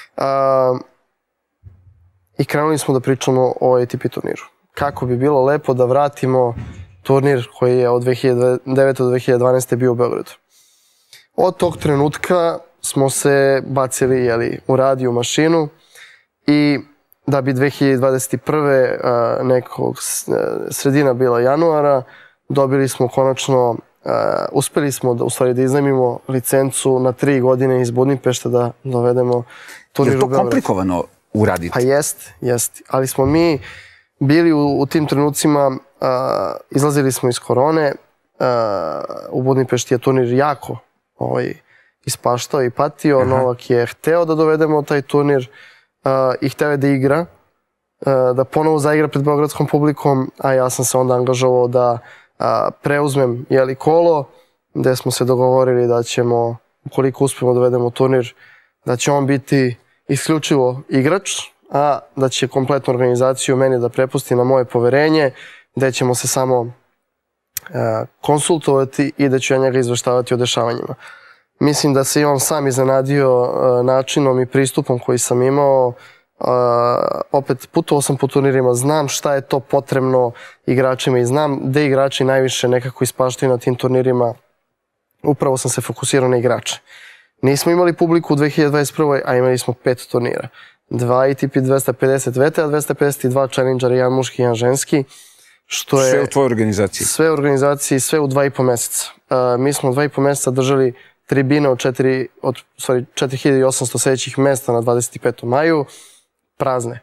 I krenuli smo da pričamo o A T P turniru. Kako bi bilo lepo da vratimo turnir koji je od dve hiljade devete do dve hiljade dvanaeste bio u Beogradu. Od tog trenutka smo se bacili jeli, u radio mašinu i da bi dve hiljade dvadeset prve nekog sredina bila januara, dobili smo konačno, uh, uspeli smo da, u stvari, da iznajmimo licencu na tri godine iz Budimpešta da dovedemo turnir u Beograd. Je to komplikovano uraditi? Pa jest, jest. Ali smo mi bili u, u tim trenucima, uh, izlazili smo iz korone, uh, u Budimpešti je turnir jako ovaj, ispaštao i patio. Aha. Novak je hteo da dovedemo taj turnir uh, i hteo je da igra, uh, da ponovo zaigra pred beogradskom publikom, a ja sam se onda angažovao da a, preuzmem jeli, kolo, gde smo se dogovorili da ćemo, ukoliko uspijemo da dovedemo turnir, da će on biti isključivo igrač, a da će kompletnu organizaciju meni da prepusti na moje poverenje, gde ćemo se samo a, konsultovati i da ću ja njega izveštavati o dešavanjima. Mislim da se i on sam iznenadio a, načinom i pristupom koji sam imao. Uh, opet putovao sam po turnirima, znam šta je to potrebno igračima i znam gde igrači najviše nekako ispaštaju na tim turnirima. Upravo sam se fokusirao na igrače. Nismo imali publiku u dve hiljade dvadeset prvoj. a imali smo pet turnira. Dva A T P dvesta pedeset V T A dvesta pedeset dva Challenger, jedan muški, jedan ženski. Što je, sve u tvojoj organizaciji? Sve u organizaciji, sve u dva i po meseca. Uh, mi smo dva i po meseca držali tribine od, četiri, od sorry, četiri hiljade osamsto sedećih mesta na dvadeset petom maju, prazne.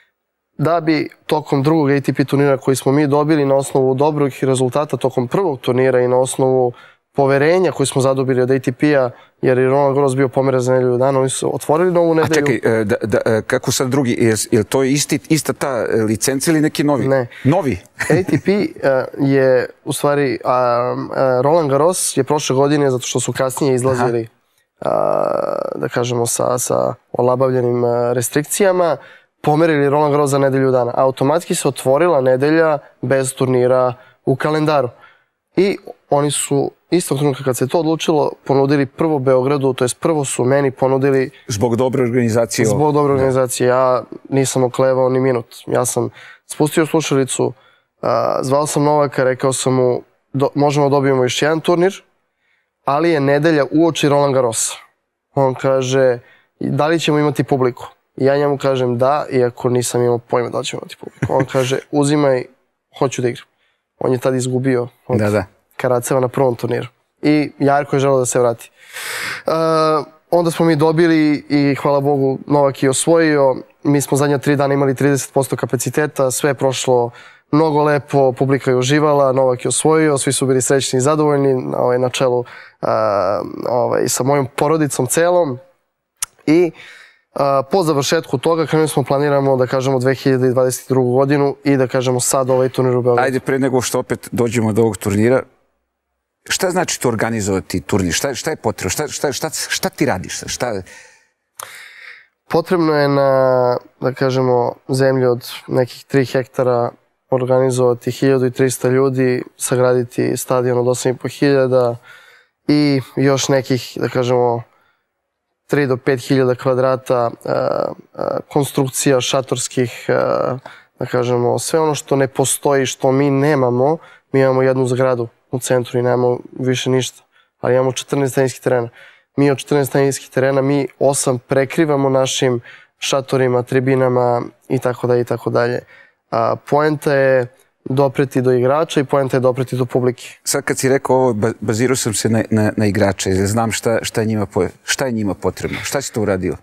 Da bi tokom drugog A T P turnira koji smo mi dobili na osnovu dobrog rezultata tokom prvog turnira i na osnovu poverenja koji smo zadobili od A T P-a, jer je Roland Garros bio pomeren za nedelju dana, oni su otvorili novu nedelju. A čekaj, da, da, kako sad drugi, je, je to isti, ista ta licenca ili neki novi? Ne. Novi? A T P je, u stvari, a, a, Roland Garros je prošle godine, zato što su kasnije izlazili, a, da kažemo, sa, sa olabavljenim restrikcijama, pomerili Roland Garros za nedelju dana. Automatski se otvorila nedelja bez turnira u kalendaru. I oni su istog trenutka kad se to odlučilo ponudili prvo Beogradu, to jest prvo su meni ponudili... Zbog dobre organizacije? Zbog dobre organizacije. Ja nisam oklevao ni minut. Ja sam spustio slušalicu, zvao sam Novaka, rekao sam mu možemo dobijemo još jedan turnir, ali je nedelja uoči Roland Garrosa. On kaže da li ćemo imati publiku? Ja njemu kažem da, iako nisam imao pojma da li ćemo imati publiku. On kaže uzimaj, hoću da igram. On je tad izgubio od da, da. Karaceva na prvom turniru. I Jarko je želeo da se vrati. Uh, onda smo mi dobili i hvala Bogu Novak je osvojio. Mi smo zadnja tri dana imali trideset posto kapaciteta, sve je prošlo mnogo lepo, publika je uživala, Novak je osvojio, svi su bili srećni i zadovoljni ovaj, na čelu uh, ovaj, sa mojom porodicom celom. I uh, po završetku toga krenuli smo planiramo da kažemo dve hiljade dvadeset drugu godinu i da kažemo sad ovaj turnir u Beogradu. Ajde, pre nego što opet dođemo do ovog turnira, šta znači to organizovati turnir? Šta, šta je potrebno? Šta, šta, šta, šta ti radiš? Šta... Potrebno je na, da kažemo, zemlji od nekih tri hektara organizovati hiljadu trista ljudi, sagraditi stadion od osam i po hiljada i još nekih, da kažemo, tri do pet hiljada kvadrata uh, uh, konstrukcija šatorskih, uh, da kažemo, sve ono što ne postoji, što mi nemamo, mi imamo jednu zgradu u centru i nemamo više ništa, ali imamo četrnaest teniskih terena. Mi od četrnaest teniskih terena, mi osam prekrivamo našim šatorima, tribinama i tako dalje i tako dalje. Poenta je dopreti do igrača i poenta je dopreti do publike. Sad kad si rekao ovo, bazirao sam se na, na, na igrače, znam šta, šta, je njima, šta je njima potrebno, šta si to uradio?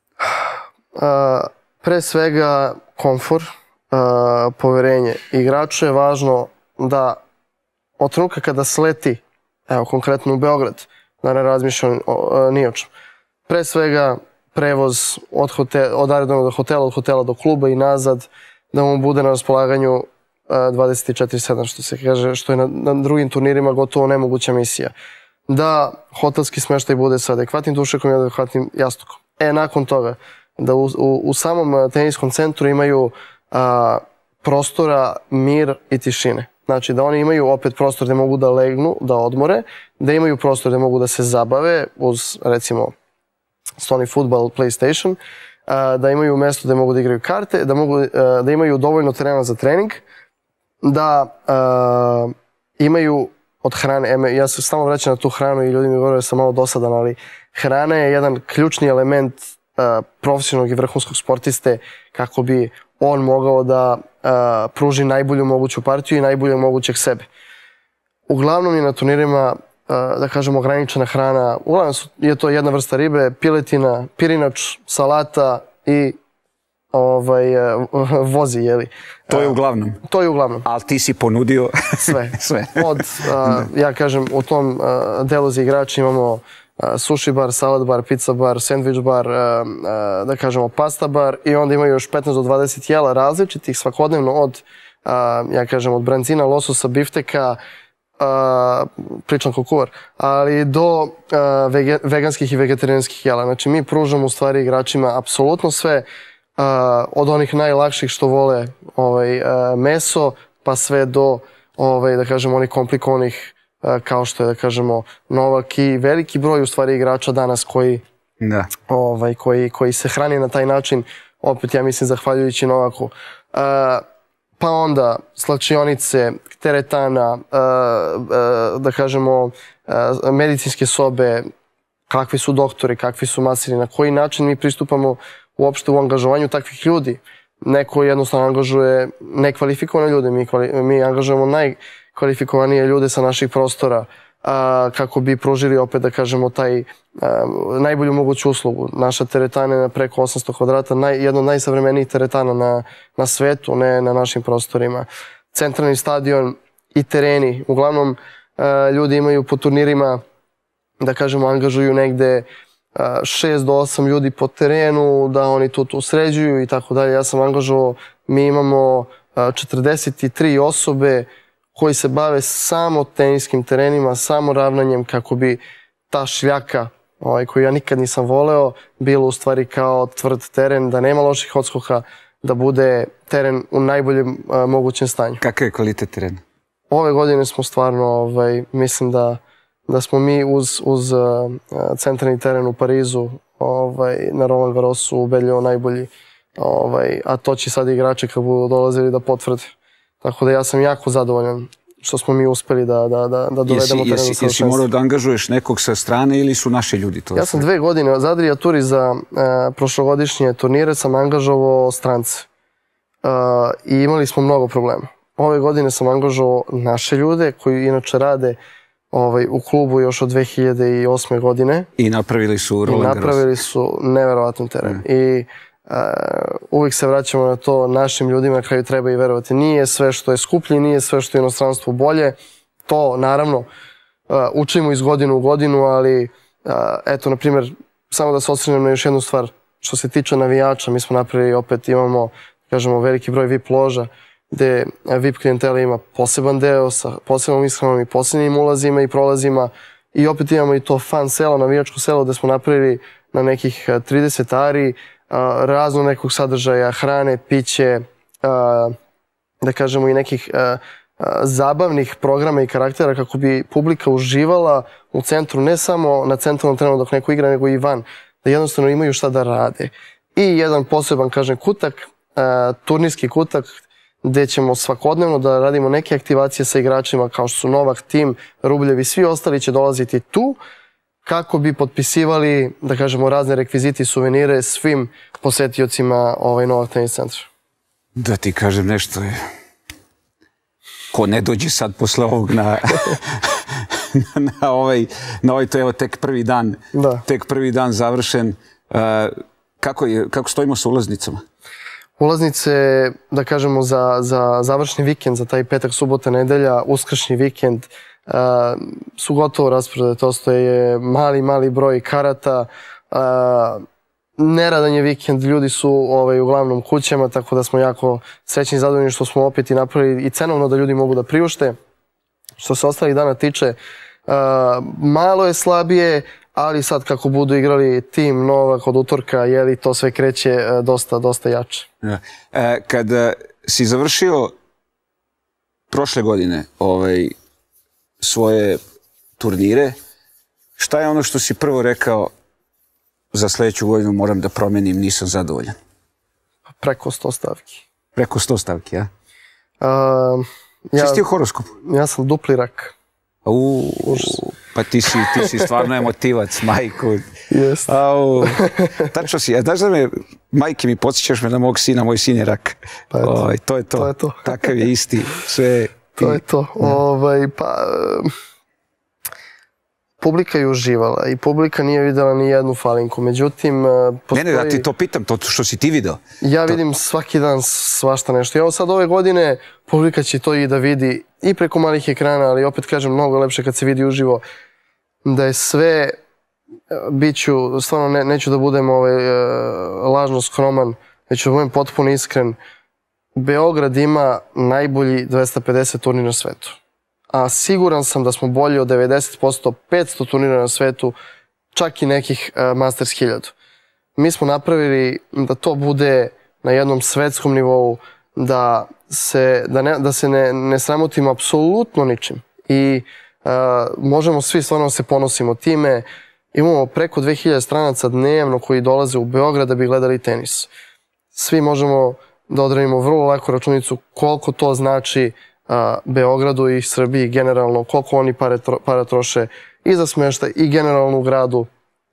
A, pre svega komfor, a, poverenje. Igraču je važno da od trenutka kada sleti, evo konkretno u Beograd, da ne razmišljam ni o čemu. Pre svega prevoz od, hotel, od aerodroma do hotela, od hotela do kluba i nazad, da mu bude na raspolaganju dvadeset četiri sedam, što se kaže, što je na, na drugim turnirima gotovo nemoguća misija. Da hotelski smeštaj bude sa adekvatnim dušekom i adekvatnim jastukom. E, nakon toga, da u, u, u samom teniskom centru imaju a, prostora, mir i tišine. Znači da oni imaju opet prostor gde mogu da legnu, da odmore, da imaju prostor gde mogu da se zabave uz, recimo, stoni fudbal, PlayStation, da imaju mesto gde mogu da igraju karte, da, mogu, da imaju dovoljno terena za trening, da uh, imaju od hrane, ja se stalno vraćam na tu hranu i ljudi mi govore da sam malo dosadan, ali hrana je jedan ključni element uh, profesionalnog i vrhunskog sportiste kako bi on mogao da uh, pruži najbolju moguću partiju i najbolje mogućeg sebe. Uglavnom je na turnirima, uh, da kažemo, ograničena hrana. Uglavnom je to jedna vrsta ribe, piletina, pirinač, salata i ovaj, uh, vozi, jeli. To je uglavnom? Uh, to je uglavnom. Ali ti si ponudio sve. sve. Od, uh, ja kažem, u tom uh, delu za igrače imamo Uh, sushi bar, salad bar, pizza bar, sandwich bar, uh, uh, da kažemo pasta bar i onda imaju još petnaest do dvadeset jela različitih svakodnevno od, uh, ja kažem, od brancina, lososa, bifteka, uh, pričam ko kuvar, ali do uh, vege, veganskih i vegetarijanskih jela. Znači mi pružamo u stvari igračima apsolutno sve, uh, od onih najlakših što vole ovaj, uh, meso, pa sve do, ovaj, da kažemo, onih komplikovanih kao što je, da kažemo, Novak i veliki broj u stvari igrača danas koji, da. ovaj, koji, koji se hrani na taj način, opet ja mislim zahvaljujući Novaku. Uh, pa onda slačionice, teretana, uh, uh, da kažemo, uh, medicinske sobe, kakvi su doktori, kakvi su masiri, na koji način mi pristupamo uopšte u angažovanju takvih ljudi. Neko jednostavno angažuje nekvalifikovane ljude, mi, mi angažujemo najkvalifikovanije ljude sa naših prostora, a, kako bi pružili opet, da kažemo, taj a, najbolju moguću uslugu. Naša teretana je na preko osamsto kvadrata, naj, jedna od najsavremenijih teretana na, na svetu, ne na našim prostorima. Centralni stadion i tereni. Uglavnom, a, ljudi imaju po turnirima, da kažemo, angažuju negde šest do osam ljudi po terenu, da oni to tu sređuju i tako dalje. Ja sam angažovao, mi imamo četrdeset tri osobe koji se bave samo teniskim terenima, samo ravnanjem, kako bi ta šljaka, ovaj, koju ja nikad nisam voleo, bilo u stvari kao tvrd teren, da nema loših odskoka, da bude teren u najboljem a, mogućem stanju. Kakav je kvalitet terena? Ove godine smo stvarno, ovaj, mislim da da smo mi uz, uz uh, centralni teren u Parizu, ovaj, na Roland Garrosu ubedljivo najbolji, ovaj, a to će sad igrači kad budu dolazili da potvrde. Tako da ja sam jako zadovoljan što smo mi uspeli da, da, da, da dovedemo teren do savršenstva. Jesi morao da angažuješ nekog sa strane ili su naši ljudi to? Ja sam dve godine za Adria Turi za uh, prošlogodišnje turnire sam angažovao strance. Uh, I imali smo mnogo problema. Ove godine sam angažovao naše ljude koji inače rade Ovaj, u klubu još od dve hiljade osme. godine. I napravili su Roland Garros. I napravili su neverovatan teren. Mm. I uh, uvijek se vraćamo na to, našim ljudima na kraju treba i verovati. Nije sve što je skuplje, nije sve što je inostranstvo bolje. To, naravno, uh, učimo iz godinu u godinu, ali uh, eto, na primjer, samo da se osvrnem na još jednu stvar. Što se tiče navijača, mi smo napravili, opet imamo, kažemo, veliki broj V I P loža, gde V I P klijentela ima poseban deo sa posebnom ishranom i posebnim ulazima i prolazima i opet imamo i to fan selo, navijačko selo gde smo napravili na nekih trideset ari razno nekog sadržaja, hrane, piće, da kažemo i nekih zabavnih programa i karaktera kako bi publika uživala u centru, ne samo na centralnom terenu dok neko igra, nego i van, da jednostavno imaju šta da rade. I jedan poseban, kažem, kutak, turnirski kutak, gde ćemo svakodnevno da radimo neke aktivacije sa igračima kao što su Novak, Tim, Rubljevi, svi ostali će dolaziti tu kako bi potpisivali, da kažemo, razne rekviziti i suvenire svim posetiocima ovaj Novak tenis centra. Da ti kažem nešto, je. Ko ne dođe sad posle ovog na, na ovaj, na ovaj, to je evo tek prvi dan, da. tek prvi dan završen. Uh, kako, je, kako stojimo sa ulaznicama? Ulaznice, da kažemo, za, za završni vikend, za taj petak, subota, nedelja, uskršnji vikend, uh, su gotovo rasprodate. To stoje mali, mali broj karata. Uh, neradan je vikend, ljudi su ovaj, uglavnom kućama, tako da smo jako srećni i zadovoljni što smo opet i napravili i cenovno da ljudi mogu da priušte. Što se ostalih dana tiče, uh, malo je slabije, ali sad kako budu igrali Tim, Novak od utorka, jeli, to sve kreće dosta, dosta jače. E, kada si završio prošle godine ovaj, svoje turnire, šta je ono što si prvo rekao za sljedeću godinu moram da promenim, nisam zadovoljan? Preko sto stavki. Preko sto stavki, a? Uh, ja, si ti u horoskopu? Ja sam dupli rak. Uuu, pa ti si, ti si stvarno emotivac, majko. Jeste. Au, tačno si. Ja, znaš da me, majke mi podsjećaš me na mog sina, moj sin je rak. Pa eto, Oj, to je to. to je to. Takav je isti. Sve. To je to. Ovaj, pa, publika je uživala i publika nije videla ni jednu falinku. Međutim, postoji... Ne, ne, da ti to pitam, to što si ti video. Ja to... vidim svaki dan svašta nešto. I evo sad ove godine publika će to i da vidi i preko malih ekrana, ali opet kažem, mnogo lepše kad se vidi uživo, da je sve, biću, stvarno ne, neću da budem ovaj, lažno skroman, već ću da budem potpuno iskren. Beograd ima najbolji dvesta pedeset turnira na svetu. A siguran sam da smo bolji od devedeset posto, petsto turnira na svetu, čak i nekih uh, Masters hiljadu. Mi smo napravili da to bude na jednom svetskom nivou, da se, da ne, da se ne, ne sramotimo apsolutno ničim. I uh, možemo svi stvarno se ponosimo time. Imamo preko dve hiljade stranaca dnevno koji dolaze u Beograd da bi gledali tenis. Svi možemo da odradimo vrlo lako računicu koliko to znači a, Beogradu i Srbiji generalno, koliko oni pare, tro, para troše i za smještaj i generalno u gradu.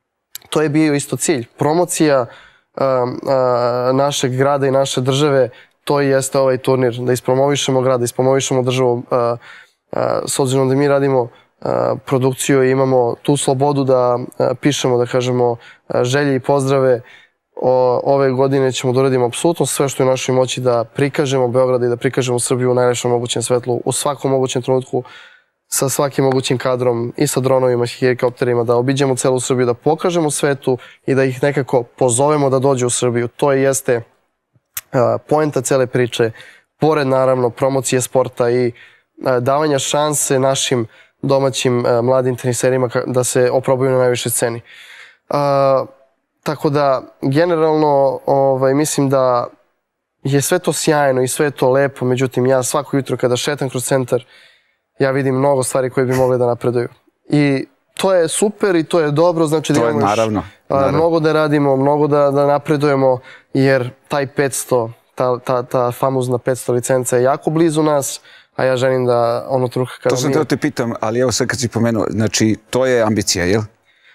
to je bio isto cilj. Promocija a, a, našeg grada i naše države, to i jeste ovaj turnir, da ispromovišemo grad, da ispromovišemo državu, a, a, s obzirom da mi radimo a, produkciju i imamo tu slobodu da a, pišemo, da kažemo, a, želje i pozdrave. O, ove godine ćemo da uradimo apsolutno sve što je u našoj moći da prikažemo Beograd i da prikažemo Srbiju u najlepšem mogućem svetlu, u svakom mogućem trenutku, sa svakim mogućim kadrom i sa dronovima, helikopterima, da obiđemo celu Srbiju, da pokažemo svetu i da ih nekako pozovemo da dođe u Srbiju. To i jeste uh, poenta cele priče, pored naravno promocije sporta i uh, davanja šanse našim domaćim uh, mladim teniserima da se oprobaju na najvišoj sceni. Uh, tako da, generalno, ovaj, mislim da je sve to sjajno i sve to lepo, međutim, ja svako jutro kada šetam kroz centar, ja vidim mnogo stvari koje bi mogli da napreduju. I to je super i to je dobro, znači da imamo još naravno, naravno. mnogo da radimo, mnogo da, da napredujemo, jer taj petsto, ta, ta, ta famozna petsto licenca je jako blizu nas, a ja želim da ono truha kada mi... To sam teo te pitam, ali evo sad kad si pomenuo, znači to je ambicija, jel?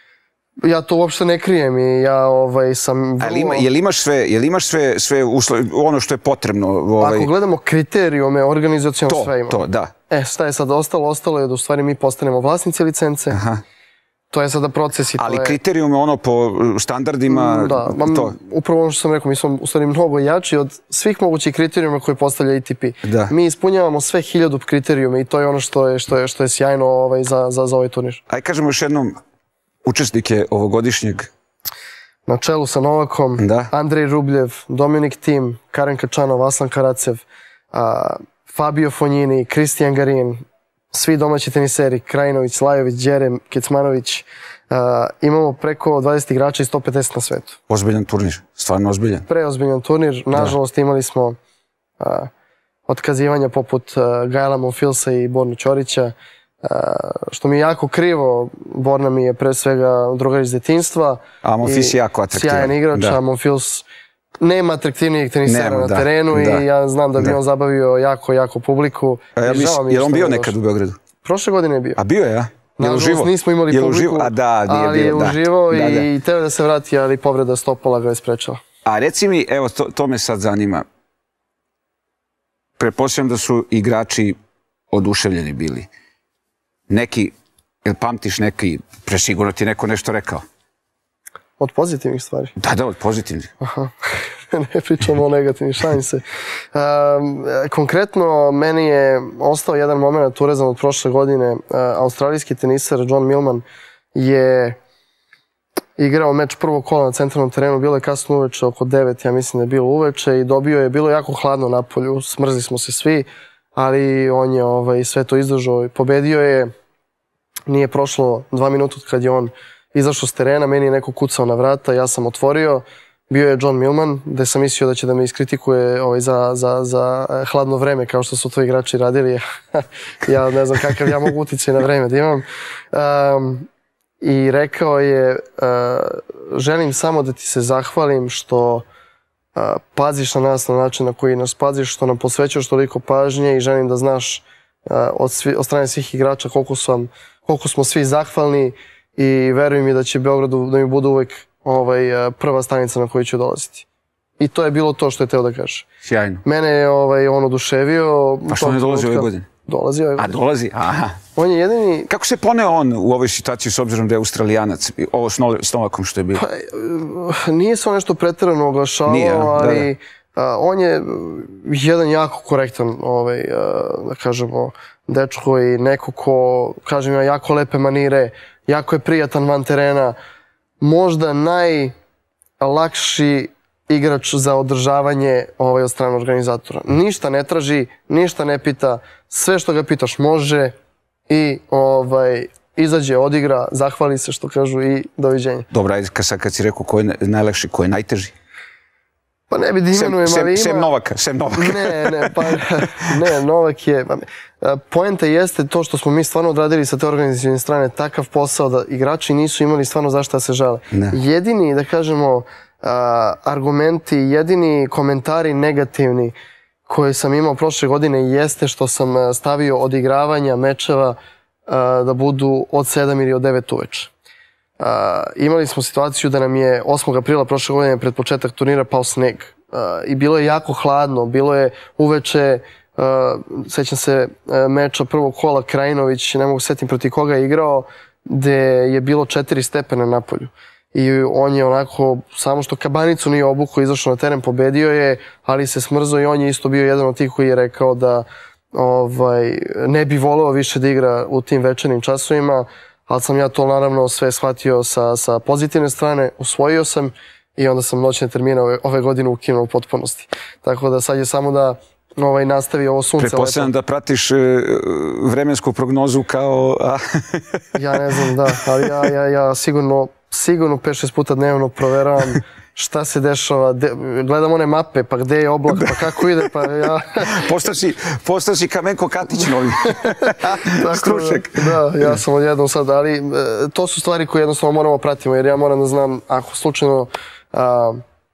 Ja to uopšte ne krijem i ja ovaj, sam vrlo... Ali ima, jel imaš sve, jel imaš sve, sve uslove, ono što je potrebno? Ovaj... Ako gledamo kriterijume, organizacijalno sve imamo. To, da. E, šta je sad ostalo? Ostalo je da u stvari mi postanemo vlasnici licence. Aha. To je sada proces i to Ali je... kriterijume ono po standardima... Da, mam, to. Upravo ono što sam rekao, mi smo u stvari mnogo jači od svih mogućih kriterijuma koje postavlja A T P. Da. Mi ispunjavamo sve hiljadu kriterijume i to je ono što je, što je, što je sjajno ovaj, za, za, za ovaj turnir. Aj kažemo još jednom, učesnike ovogodišnjeg. Na čelu sa Novakom, da. Andrej Rubljev, Dominik Tim, Karen Kačanov, Aslan Karacev, a, Fabio Fognini, Kristijan Garin, svi domaći teniseri, Krajinović, Lajović, Đerem, Kecmanović. A, imamo preko dvadeset igrača i sto pedeset na svetu. Ozbiljan turnir, stvarno ozbiljan. Preozbiljan turnir. Nažalost, da. imali smo a, otkazivanja poput a, Gajla Monfilsa i Bornu Ćorića. Uh, što mi je jako krivo. Borna mi je pre svega drugar iz detinjstva. A Monfils je jako atraktivan. Sjajan igrač, da. A Monfils nema atraktivnijeg tenisera Nema, na da, terenu da, i ja znam da bi da. on zabavio jako, jako publiku. A ja mislim, je li on bio nekad u Beogradu? Prošle godine je bio. A bio je, ja? Nažalost, nismo imali je publiku, A da, nije ali bio, je da. uživo da, da. i treba da se vrati, ali povreda stopala ga je sprečala. A reci mi, evo, to, to me sad zanima. Pretpostavljam da su igrači oduševljeni bili. Neki, jel pamtiš neki, presigurno ti neko nešto rekao? Od pozitivnih stvari? Da, da, od pozitivnih. Aha, ne pričamo o negativnim, šalim se. Um, konkretno, meni je ostao jedan moment urezan od prošle godine. Uh, australijski teniser John Millman je igrao meč prvog kola na centralnom terenu, bilo je kasno uveče, oko devet, ja mislim da je bilo uveče, i dobio je, bilo je jako hladno na polju, smrzli smo se svi, ali on je ovaj, sve to izdržao i pobedio je. Nije prošlo dva minuta kad je on izašao s terena, meni je neko kucao na vrata, ja sam otvorio, bio je John Millman, gde sam mislio da će da me iskritikuje ovaj, za, za, za hladno vreme, kao što su to igrači radili. Ja ne znam kakav ja mogu uticaj na vreme da imam. Um, I rekao je, uh, želim samo da ti se zahvalim što uh, paziš na nas na način na koji nas paziš, što nam posvećaš toliko pažnje i želim da znaš uh, od, svi, od strane svih igrača koliko, sam, koliko smo svi zahvalni i verujem mi da će Beogradu da mi bude uvek ovaj, uh, prva stanica na koju ću dolaziti. I to je bilo to što je teo da kaže. Sjajno. Mene je ovaj, on oduševio. A što ne dolazi ove godine? Dolazi ove godine. A dolazi, aha. On je jedini... Kako se poneo on u ovoj situaciji s obzirom da je Australijanac? Ovo s Novakom što je bilo? Pa, nije se on nešto pretjerano oglašavao, nije, ali da, da. A, on je jedan jako korektan, ovaj, a, da kažemo, dečko i neko ko, kažem ja, jako lepe manire, jako je prijatan van terena, možda najlakši igrač za održavanje ovaj, od strane organizatora. Ništa ne traži, ništa ne pita, sve što ga pitaš može i ovaj, izađe, odigra, zahvali se što kažu i doviđenja. Dobro, ajde sad kad si rekao ko je najlakši, ko je najteži? Pa ne bi da imenujem, ali ima... Sem Novaka, sem Novaka. Ne, ne, pa ne, Novak je... Poenta jeste to što smo mi stvarno odradili sa te organizacijne strane takav posao da igrači nisu imali stvarno zašto da se žale. Ne. Jedini, da kažemo, argumenti, jedini komentari negativni koje sam imao prošle godine jeste što sam stavio odigravanja mečeva da budu od sedam ili od devet uveče. Uh, imali smo situaciju da nam je osmog aprila prošle godine pred početak turnira pao sneg. Uh, I bilo je jako hladno, bilo je uveče, uh, sećam se uh, meča prvog kola Krajinović, ne mogu setim protiv koga je igrao, gde je bilo četiri stepena na polju. I on je onako, samo što kabanicu nije obuko, izašao na teren, pobedio je, ali se smrzao i on je isto bio jedan od tih koji je rekao da ovaj, ne bi voleo više da igra u tim večernim časovima, ali sam ja to naravno sve shvatio sa, sa pozitivne strane, usvojio sam i onda sam noćne termine ove, ove godine ukinuo u potpunosti. Tako da sad je samo da ovaj, nastavi ovo sunce. Pretpostavljam da pratiš uh, vremensku prognozu kao... A... Ja ne znam, da, ali ja, ja, ja sigurno, sigurno pet šest puta dnevno proveravam šta se dešava, de, gledam one mape, pa gde je oblak, pa kako ide, pa ja... Postao si, postao si Kamenko Katić novi. Stručnjak. Da, ja sam odjednom sad, ali to su stvari koje jednostavno moramo pratimo, jer ja moram da znam, ako slučajno, a,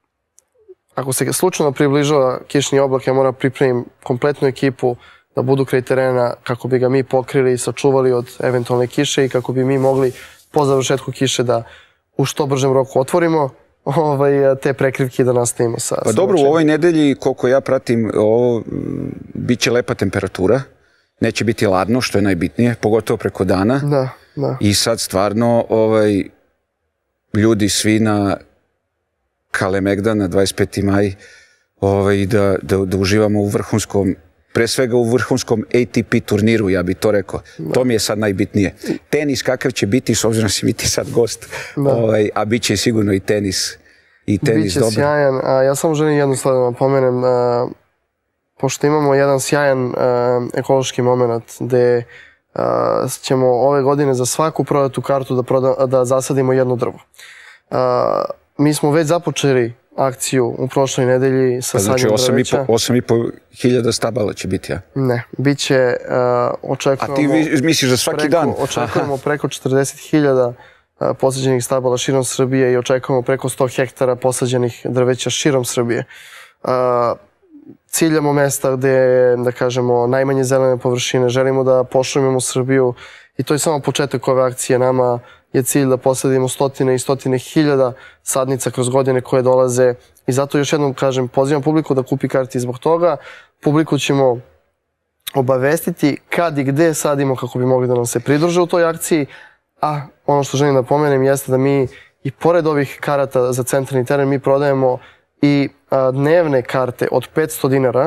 ako se slučajno približava kišni oblak, ja moram pripremim kompletnu ekipu da budu kraj terena kako bi ga mi pokrili i sačuvali od eventualne kiše i kako bi mi mogli po završetku kiše da u što bržem roku otvorimo ovaj, te prekrivke da nastavimo sa... Pa dobro, u ovoj nedelji, koliko ja pratim, ovo, bit će lepa temperatura, neće biti ladno, što je najbitnije, pogotovo preko dana. Da, da. I sad stvarno ovaj, ljudi svi na Kalemegdan na dvadeset peti maj ovaj, da, da, da uživamo u vrhunskom, pre svega u vrhunskom A T P turniru, ja bi to rekao. Da. To mi je sad najbitnije. Tenis kakav će biti, s obzirom da si mi ti sad gost, ovaj, a bit će sigurno i tenis. I tenis biće dobro. Sjajan. A, ja samo želim jednu stvar da vam pomenem. A, pošto imamo jedan sjajan a, ekološki moment gde a, ćemo ove godine za svaku prodatu kartu da, proda, da zasadimo jedno drvo. A, mi smo već započeli akciju u prošloj nedelji sa znači, sadnjem drveća. osam i po hiljada stabala će biti, ja? Ne, bit će, uh, očekujemo... A ti misliš da svaki preko, dan? Očekujemo preko četrdeset hiljada uh, posađenih stabala širom Srbije i očekujemo preko sto hektara posađenih drveća širom Srbije. Uh, ciljamo mesta gde je, da kažemo, najmanje zelene površine. Želimo da pošumimo Srbiju i to je samo početak ove akcije. Nama je cilj da posadimo stotine i stotine hiljada sadnica kroz godine koje dolaze i zato još jednom kažem, pozivam publiku da kupi karti zbog toga. Publiku ćemo obavestiti kad i gde sadimo kako bi mogli da nam se pridruže u toj akciji, a ono što želim da pomenem jeste da mi i pored ovih karata za centralni teren mi prodajemo i a, dnevne karte od petsto dinara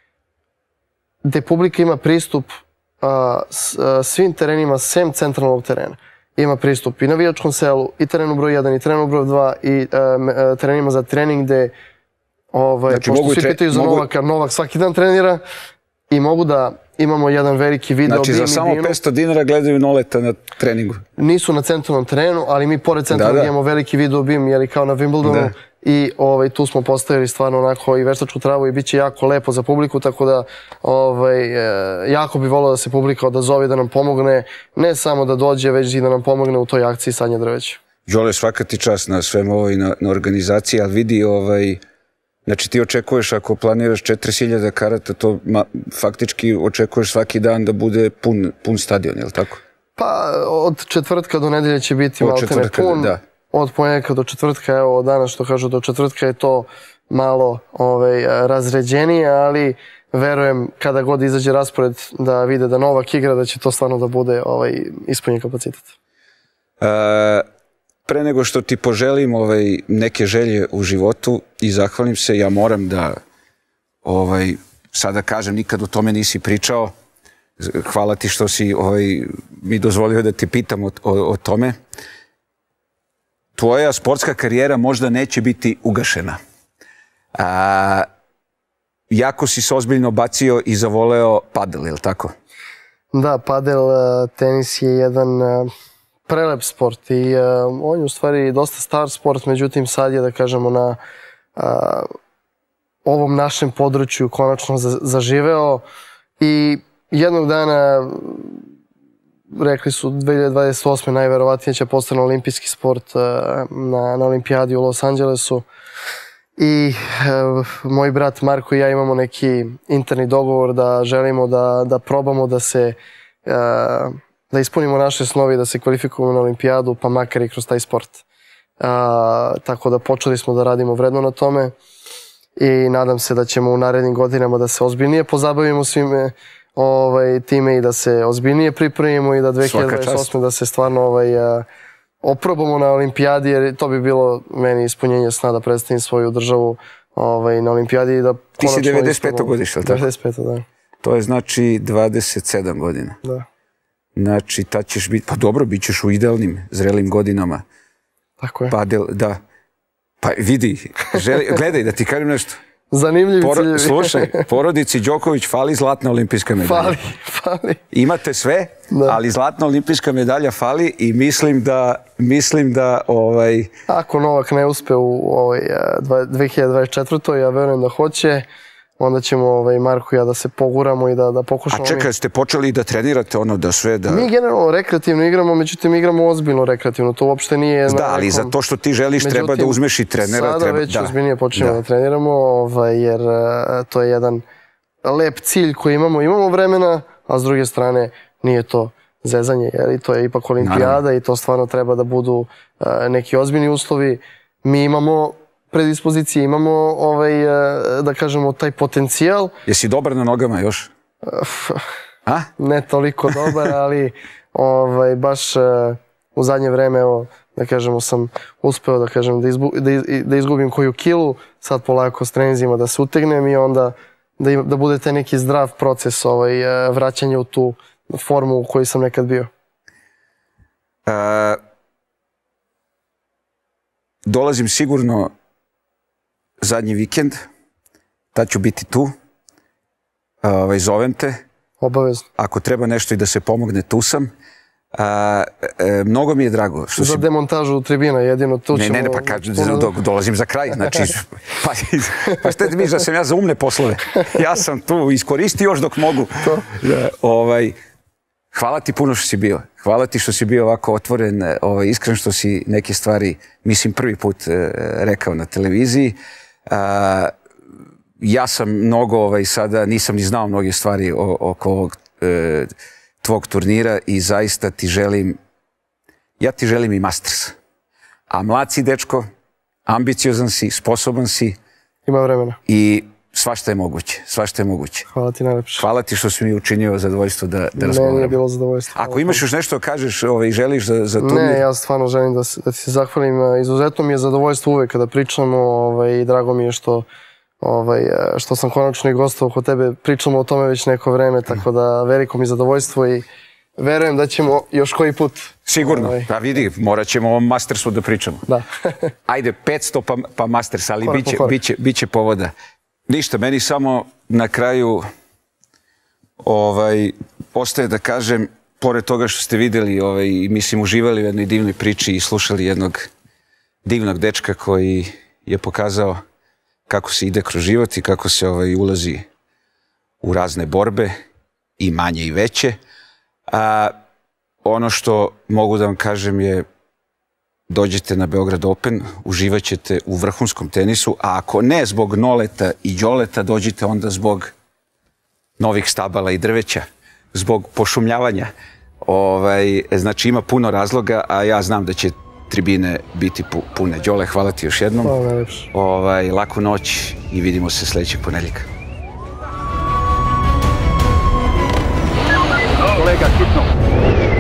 gde publika ima pristup a, s, a, svim terenima sem centralnog terena. Ima pristup i navijačkom selu, i terenu broj jedan, i terenu broj dva, i uh, terenima za trening gde, ovaj, znači, pošto svi pitaju za mogu... Novaka, Novak svaki dan trenira i mogu da imamo jedan veliki video. Znači za samo petsto dinara gledaju Noleta na treningu? Nisu na centralnom terenu, ali mi pored centralnog da, da. imamo veliki video bim, jeli kao na Wimbledonu. Da. I ovaj, tu smo postavili stvarno onako i veštačku travu i bit će jako lepo za publiku, tako da ovaj, jako bi volio da se publika odazove da nam pomogne, ne samo da dođe, već i da nam pomogne u toj akciji sadnje drveća. Đole, svaka ti čast na svem ovoj, na, na organizaciji, ali vidi, ovaj, znači ti očekuješ ako planiraš četrdeset hiljada karata, to ma, faktički očekuješ svaki dan da bude pun, pun stadion, je li tako? Pa od četvrtka do nedelje će biti maltene pun. Da. Od ponedjeljka do četvrtka, evo danas što kažu do četvrtka je to malo ovaj, razređenije, ali verujem kada god izađe raspored da vide da Novak igra, da će to stvarno da bude ovaj, ispunjen kapacitet. E, pre nego što ti poželim ovaj, neke želje u životu i zahvalim se, ja moram da ovaj, sada kažem, nikad o tome nisi pričao. Hvala ti što si ovaj, mi dozvolio da ti pitam o, o, o tome. Tvoja sportska karijera možda neće biti ugašena. A, jako si se ozbiljno bacio i zavoleo padel, je li tako? Da, padel, tenis je jedan prelep sport i on je u stvari dosta star sport, međutim sad je, da kažemo, na a, ovom našem području konačno zaživeo i jednog dana rekli su dve hiljade dvadeset osme najverovatnije će postane olimpijski sport na, na olimpijadi u Los Angelesu. I e, moj brat Marko i ja imamo neki interni dogovor da želimo da, da probamo da se e, da ispunimo naše snovi, da se kvalifikujemo na olimpijadu, pa makar i kroz taj sport. A, tako da počeli smo da radimo vredno na tome i nadam se da ćemo u narednim godinama da se ozbiljnije pozabavimo svime ovaj, time i da se ozbiljnije pripremimo i da dve hiljade dvadeset osme da se stvarno ovaj, a, oprobamo na olimpijadi, jer to bi bilo meni ispunjenje sna da predstavim svoju državu ovaj, na olimpijadi i da konačno... Ti si devedeset petog godište, ali tako? devedeset petog da. To je znači dvadeset sedam godina. Da. Znači, tad ćeš biti, pa dobro, bit ćeš u idealnim, zrelim godinama. Tako je. Padel, da. Pa vidi, želi, gledaj da ti kažem nešto. Zanimljivi Poro, ciljevi. slušaj, porodici Đoković fali zlatna olimpijska medalja. Fali, fali. Imate sve, da. ali zlatna olimpijska medalja fali i mislim da, mislim da ovaj... Ako Novak ne uspe u ovaj, dve hiljade dvadeset četvrtoj ja verujem da hoće, onda ćemo ovaj, Marko i ja da se poguramo i da, da pokušamo... A čekaj, ste počeli da trenirate ono da sve da... Mi generalno rekreativno igramo, međutim igramo ozbiljno rekreativno, to uopšte nije... Da, ali nekom... za to što ti želiš međutim, treba da uzmeš i trenera. Sada treba... već da. ozbiljnije počnemo da, da treniramo, ovaj, jer uh, to je jedan lep cilj koji imamo. Imamo vremena, a s druge strane nije to zezanje, jer i to je ipak olimpijada. Naravno. I to stvarno treba da budu uh, neki ozbiljni uslovi. Mi imamo predispozicije, imamo ovaj, da kažemo, taj potencijal. Jesi dobar na nogama još? A? Ne toliko dobar, ali ovaj, baš u zadnje vreme, evo, da kažemo, sam uspeo da, kažem, da, izbu, da, iz, da izgubim koju kilu, sad polako s treninzima da se utegnem i onda da, da bude taj neki zdrav proces ovaj, vraćanja u tu formu u kojoj sam nekad bio. Uh, dolazim sigurno zadnji vikend, tad ću biti tu, ovaj, zovem te. Obavezno. Ako treba nešto i da se pomogne, tu sam. A, e, mnogo mi je drago. Što za si... demontažu tribina, jedino tu ćemo... Ne, ne, pa kad do, dolazim za kraj, znači, pa, pa šta ti misliš da sam ja za umne poslove? Ja sam tu, iskoristi još dok mogu. Da, ovaj, hvala ti puno što si bio. Hvala ti što si bio ovako otvoren, ovaj, iskren što si neke stvari, mislim, prvi put e, rekao na televiziji. A, ja sam mnogo, ovaj, sada nisam ni znao mnoge stvari o, oko ovog e, tvog turnira i zaista ti želim, ja ti želim i Masters. A mlad si dečko, ambiciozan si, sposoban si. Ima vremena. I svašta je moguće, svašta je moguće. Hvala ti najlepše. Hvala ti što si mi učinio zadovoljstvo da, da razgovaramo. Meni je bilo zadovoljstvo. Ako imaš još nešto kažeš i ovaj, želiš za, za turnir? Ne, ja stvarno želim da, da ti se zahvalim. Izuzetno mi je zadovoljstvo uvek kada pričamo ovaj, i drago mi je što Ovaj, što sam konačno i gostovao kod tebe, pričamo o tome već neko vreme, tako da veliko mi zadovoljstvo i verujem da ćemo još koji put... Sigurno, ovaj... da vidi, morat ćemo o Mastersu da pričamo. Da. Ajde, petsto pa, pa Masters, ali korak biće, biće, biće povoda. Ništa, meni samo na kraju ovaj, ostaje da kažem, pored toga što ste vidjeli, ovaj, mislim, uživali u jednoj divnoj priči i slušali jednog divnog dečka koji je pokazao kako se ide kroz život i kako se ovaj, ulazi u razne borbe, i manje i veće. A, ono što mogu da vam kažem je dođete na Beograd Open, uživat ćete u vrhunskom tenisu, a ako ne zbog Noleta i Đoleta, dođite onda zbog novih stabala i drveća, zbog pošumljavanja. Ovaj, znači ima puno razloga, a ja znam da će tribine biti pune. Đole, hvala ti još jednom. Hvala najlepše. Ovaj, laku noć i vidimo se sljedećeg ponedjeljka. Kolega, hitno.